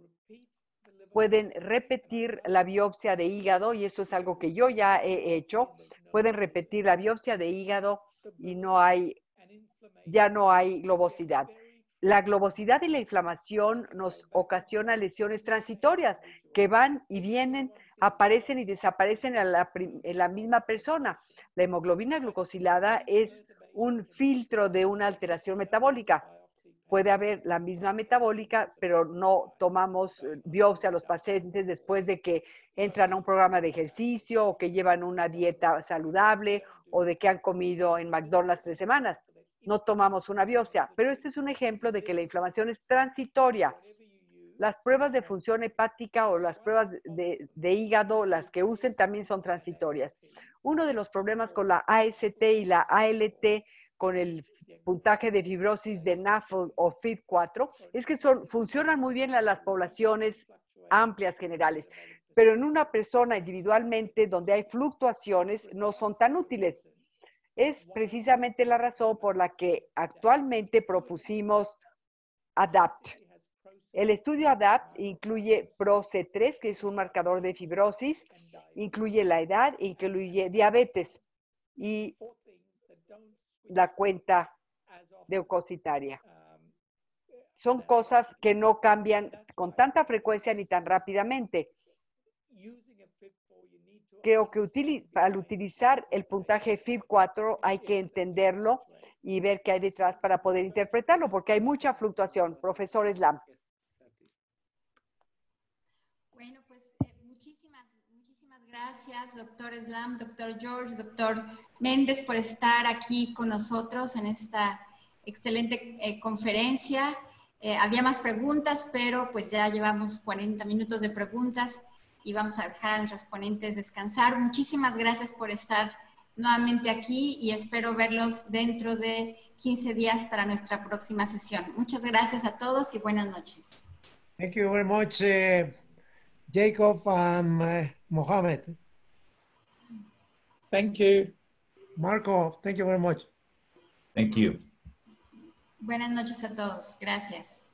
Pueden repetir la biopsia de hígado, y eso es algo que yo ya he hecho. Pueden repetir la biopsia de hígado y ya no hay globosidad. La globosidad y la inflamación nos ocasiona lesiones transitorias que van y vienen, aparecen y desaparecen en la misma persona. La hemoglobina glucosilada es un filtro de una alteración metabólica. Puede haber la misma metabólica, pero no tomamos biopsia a los pacientes después de que entran a un programa de ejercicio o que llevan una dieta saludable o de que han comido en McDonald's 3 semanas. No tomamos una biopsia, pero este es un ejemplo de que la inflamación es transitoria. Las pruebas de función hepática o las pruebas de hígado, las que usen, también son transitorias. Uno de los problemas con la AST y la ALT, con el puntaje de fibrosis de NAFLD o FIB-4, es que funcionan muy bien en las poblaciones amplias generales, pero en una persona individualmente donde hay fluctuaciones no son tan útiles. Es precisamente la razón por la que actualmente propusimos ADAPT. El estudio ADAPT incluye PRO-C3, que es un marcador de fibrosis, incluye la edad, incluye diabetes y la cuenta leucocitaria. Son cosas que no cambian con tanta frecuencia ni tan rápidamente. Creo que al utilizar el puntaje FIB4 hay que entenderlo y ver qué hay detrás para poder interpretarlo, porque hay mucha fluctuación. Profesor Slam. Bueno, pues muchísimas gracias, doctor Slam, doctor George, doctor Méndez, por estar aquí con nosotros en esta excelente conferencia. Había más preguntas, pero pues ya llevamos 40 minutos de preguntas y vamos a dejar a nuestros ponentes descansar. Muchísimas gracias por estar nuevamente aquí y espero verlos dentro de 15 días para nuestra próxima sesión. Muchas gracias a todos y buenas noches. Thank you very much, Jacob and Mohammed. Thank you. Marco, thank you very much. Thank you. Buenas noches a todos. Gracias.